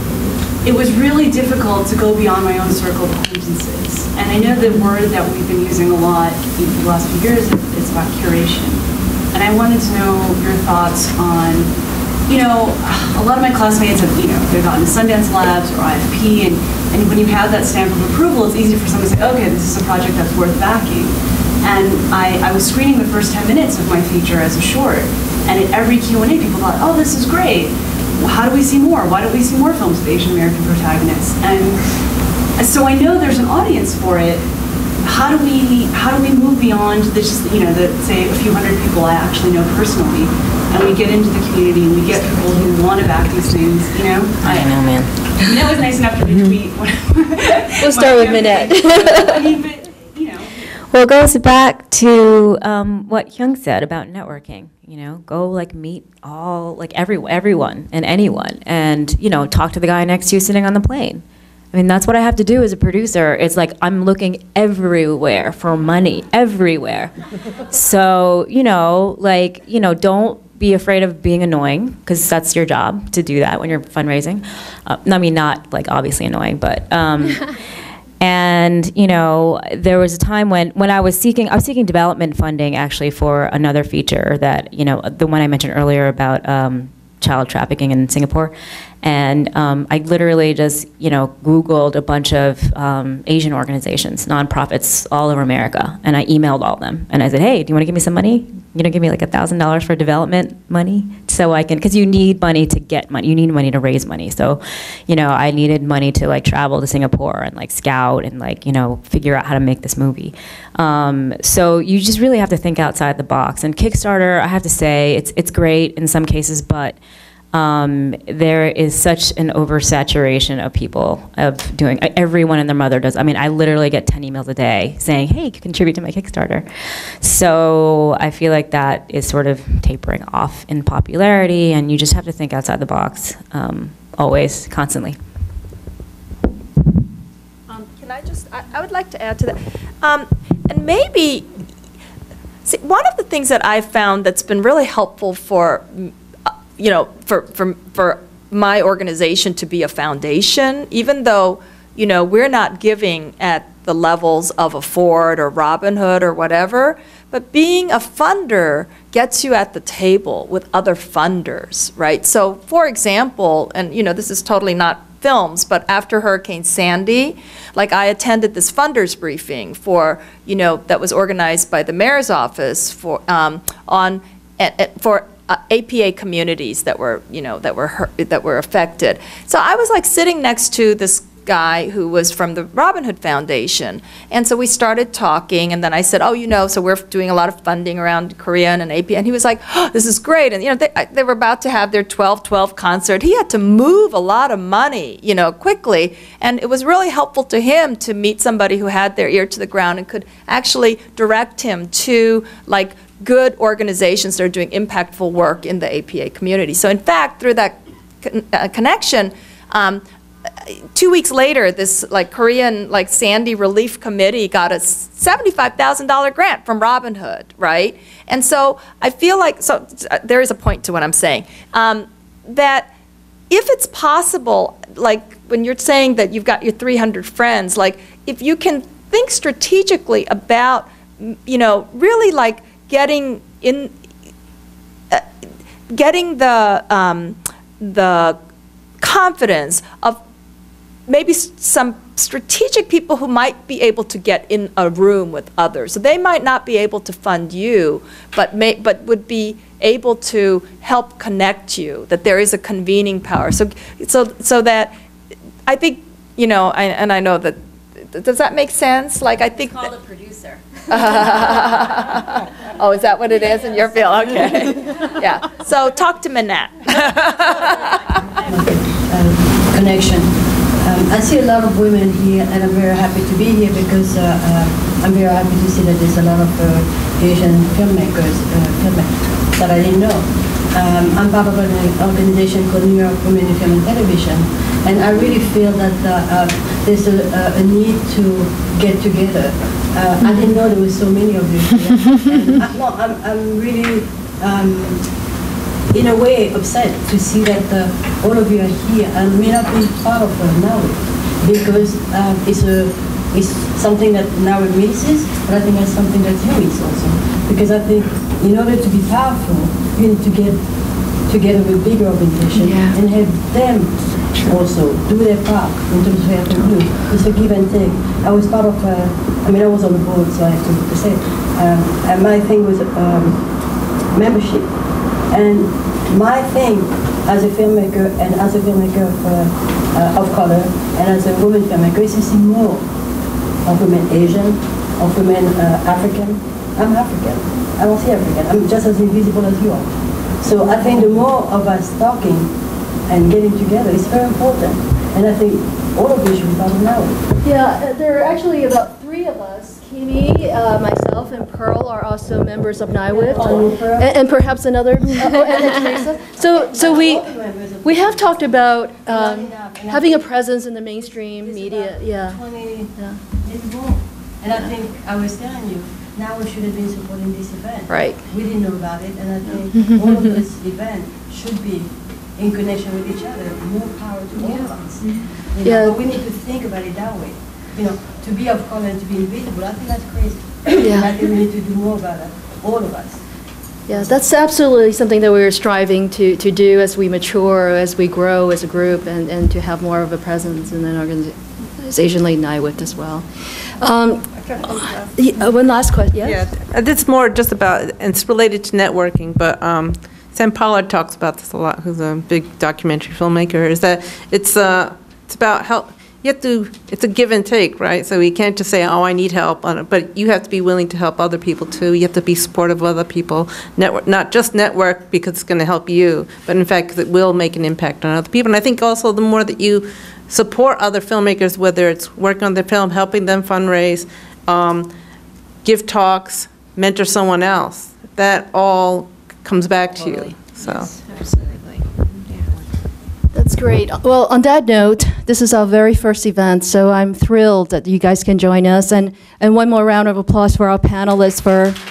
it was really difficult to go beyond my own circle of acquaintances. And I know the word that we've been using a lot in the last few years is about curation. And I wanted to know your thoughts on, you know, a lot of my classmates have, you know, they've gotten to Sundance Labs or I F P, and, and when you have that stamp of approval, it's easy for someone to say, okay, this is a project that's worth backing. And I, I was screening the first ten minutes of my feature as a short, and at every Q and A, people thought, oh, this is great. Well, how do we see more? Why don't we see more films with Asian American protagonists? And so I know there's an audience for it. How do we, how do we move beyond this, you know, the, say, a few hundred people I actually know personally, and we get into the community, and we get people who want to back these things, you know? I know, man. Minette was nice enough to retweet. We'll start with Minette. I mean, but, you know. Well, it goes back to um, what Hyung said about networking. You know, go like meet all, like every, everyone and anyone, and you know, talk to the guy next to you sitting on the plane. I mean, that's what I have to do as a producer. It's like I'm looking everywhere for money, everywhere. So, you know, like, you know, don't be afraid of being annoying, because that's your job to do that when you're fundraising. Uh, I mean, not like obviously annoying, but, um, and, you know, there was a time when, when I was seeking, I was seeking development funding actually for another feature that, you know, the one I mentioned earlier about um, child trafficking in Singapore. And um, I literally just, you know, Googled a bunch of um, Asian organizations, nonprofits all over America, and I emailed all of them. And I said, hey, do you want to give me some money? You know, give me like a thousand dollars for development money, so I can, because you need money to get money. You need money to raise money. So, you know, I needed money to like travel to Singapore and like scout and like, you know, figure out how to make this movie. Um, so you just really have to think outside the box. And Kickstarter, I have to say, it's it's great in some cases, but Um, there is such an oversaturation of people of doing, everyone and their mother does. I mean, I literally get ten emails a day saying, hey, contribute to my Kickstarter. So I feel like that is sort of tapering off in popularity, and you just have to think outside the box, um, always, constantly. Um, can I just, I, I would like to add to that. Um, and maybe, see, one of the things that I've found that's been really helpful for you know, for, for, for my organization to be a foundation, even though, you know, we're not giving at the levels of a Ford or Robinhood or whatever, but being a funder gets you at the table with other funders, right? So, for example, and, you know, this is totally not films, but after Hurricane Sandy, like I attended this funders briefing for, you know, that was organized by the mayor's office for, um, on, at, at, for Uh, A P A communities that were, you know, that were hurt, that were affected. So I was like sitting next to this guy who was from the Robin Hood Foundation, and so we started talking, and then I said, oh, you know, so we're doing a lot of funding around Korea and A P A, and he was like, oh, this is great, and you know, they, they were about to have their twelve twelve concert. He had to move a lot of money, you know, quickly, and it was really helpful to him to meet somebody who had their ear to the ground and could actually direct him to like good organizations that are doing impactful work in the A P A community. So in fact, through that con uh, connection, um, two weeks later, this like Korean like Sandy Relief Committee got a seventy-five thousand dollar grant from Robin Hood, right? And so I feel like, so uh, there is a point to what I'm saying, um, that if it's possible, like when you're saying that you've got your three hundred friends, like if you can think strategically about, you know, really like getting in, uh, getting the um, the confidence of maybe some strategic people who might be able to get in a room with others. So they might not be able to fund you, but may, but would be able to help connect you. That there is a convening power. So so so that I think, you know, I, and I know that. Does that make sense? Like I think. It's called a producer. Oh, is that what it is in your field? Okay. Yeah. So talk to Manette. um, connection. Um, I see a lot of women here, and I'm very happy to be here because uh, uh, I'm very happy to see that there's a lot of uh, Asian filmmakers, uh, filmmakers that I didn't know. Um, I'm part of an organization called New York Women in Film and Television, and I really feel that uh, uh, there's a, a need to get together. Uh, I didn't know there were so many of you here. And I, no, I'm, I'm really, um, in a way, upset to see that uh, all of you are here and may not be part of it now, because um, it's a it's something that now it misses, but I think it's something that you miss also. Because I think in order to be powerful, you need to get together with bigger organizations yeah. and have them also do their part in terms of helping you. It's a give and take. I was part of, uh, I mean, I was on the board, so I have to, to say, um, and my thing was um, membership. And my thing as a filmmaker and as a filmmaker of, uh, uh, of color and as a woman filmmaker is to see more of women Asian, of women uh, African. I'm African. I don't see African. I'm just as invisible as you are. So I think the more of us talking and getting together is very important. And I think all of you should be part of now. Yeah, uh, there are actually about three of us Kimi, uh, myself, and Pearl are also members of NIWIFT, Oh, Pearl. and, and perhaps another, uh, oh, and then Teresa. So, so we, we have talked about um, having a presence in the mainstream media, yeah. twenty Yeah. people. And I think, I was telling you, now we should have been supporting this event. Right. We didn't know about it, and I think all of this event should be in connection with each other. More power to all of us. You know, Yeah. But we need to think about it that way. You know, to be of color and to be invisible, I think that's crazy. Yeah. And I think we need to do more about it, all of us. Yeah, that's absolutely something that we're striving to, to do as we mature, as we grow as a group, and, and to have more of a presence in an organization like NIWIFT as well. Um, yeah, one last question, yes? Yeah, it's more just about, and it's related to networking, but um, Sam Pollard talks about this a lot, who's a big documentary filmmaker, is that it's, uh, it's about help. You have to, it's a give and take, right? So you can't just say, oh, I need help, on it, but you have to be willing to help other people too. You have to be supportive of other people. Network, not just network because it's going to help you, but in fact, 'cause it will make an impact on other people. And I think also the more that you support other filmmakers, whether it's working on their film, helping them fundraise, um, give talks, mentor someone else, that all comes back to you. So. Yes, absolutely. That's great. Well, on that note, this is our very first event, so I'm thrilled that you guys can join us. And, and one more round of applause for our panelists for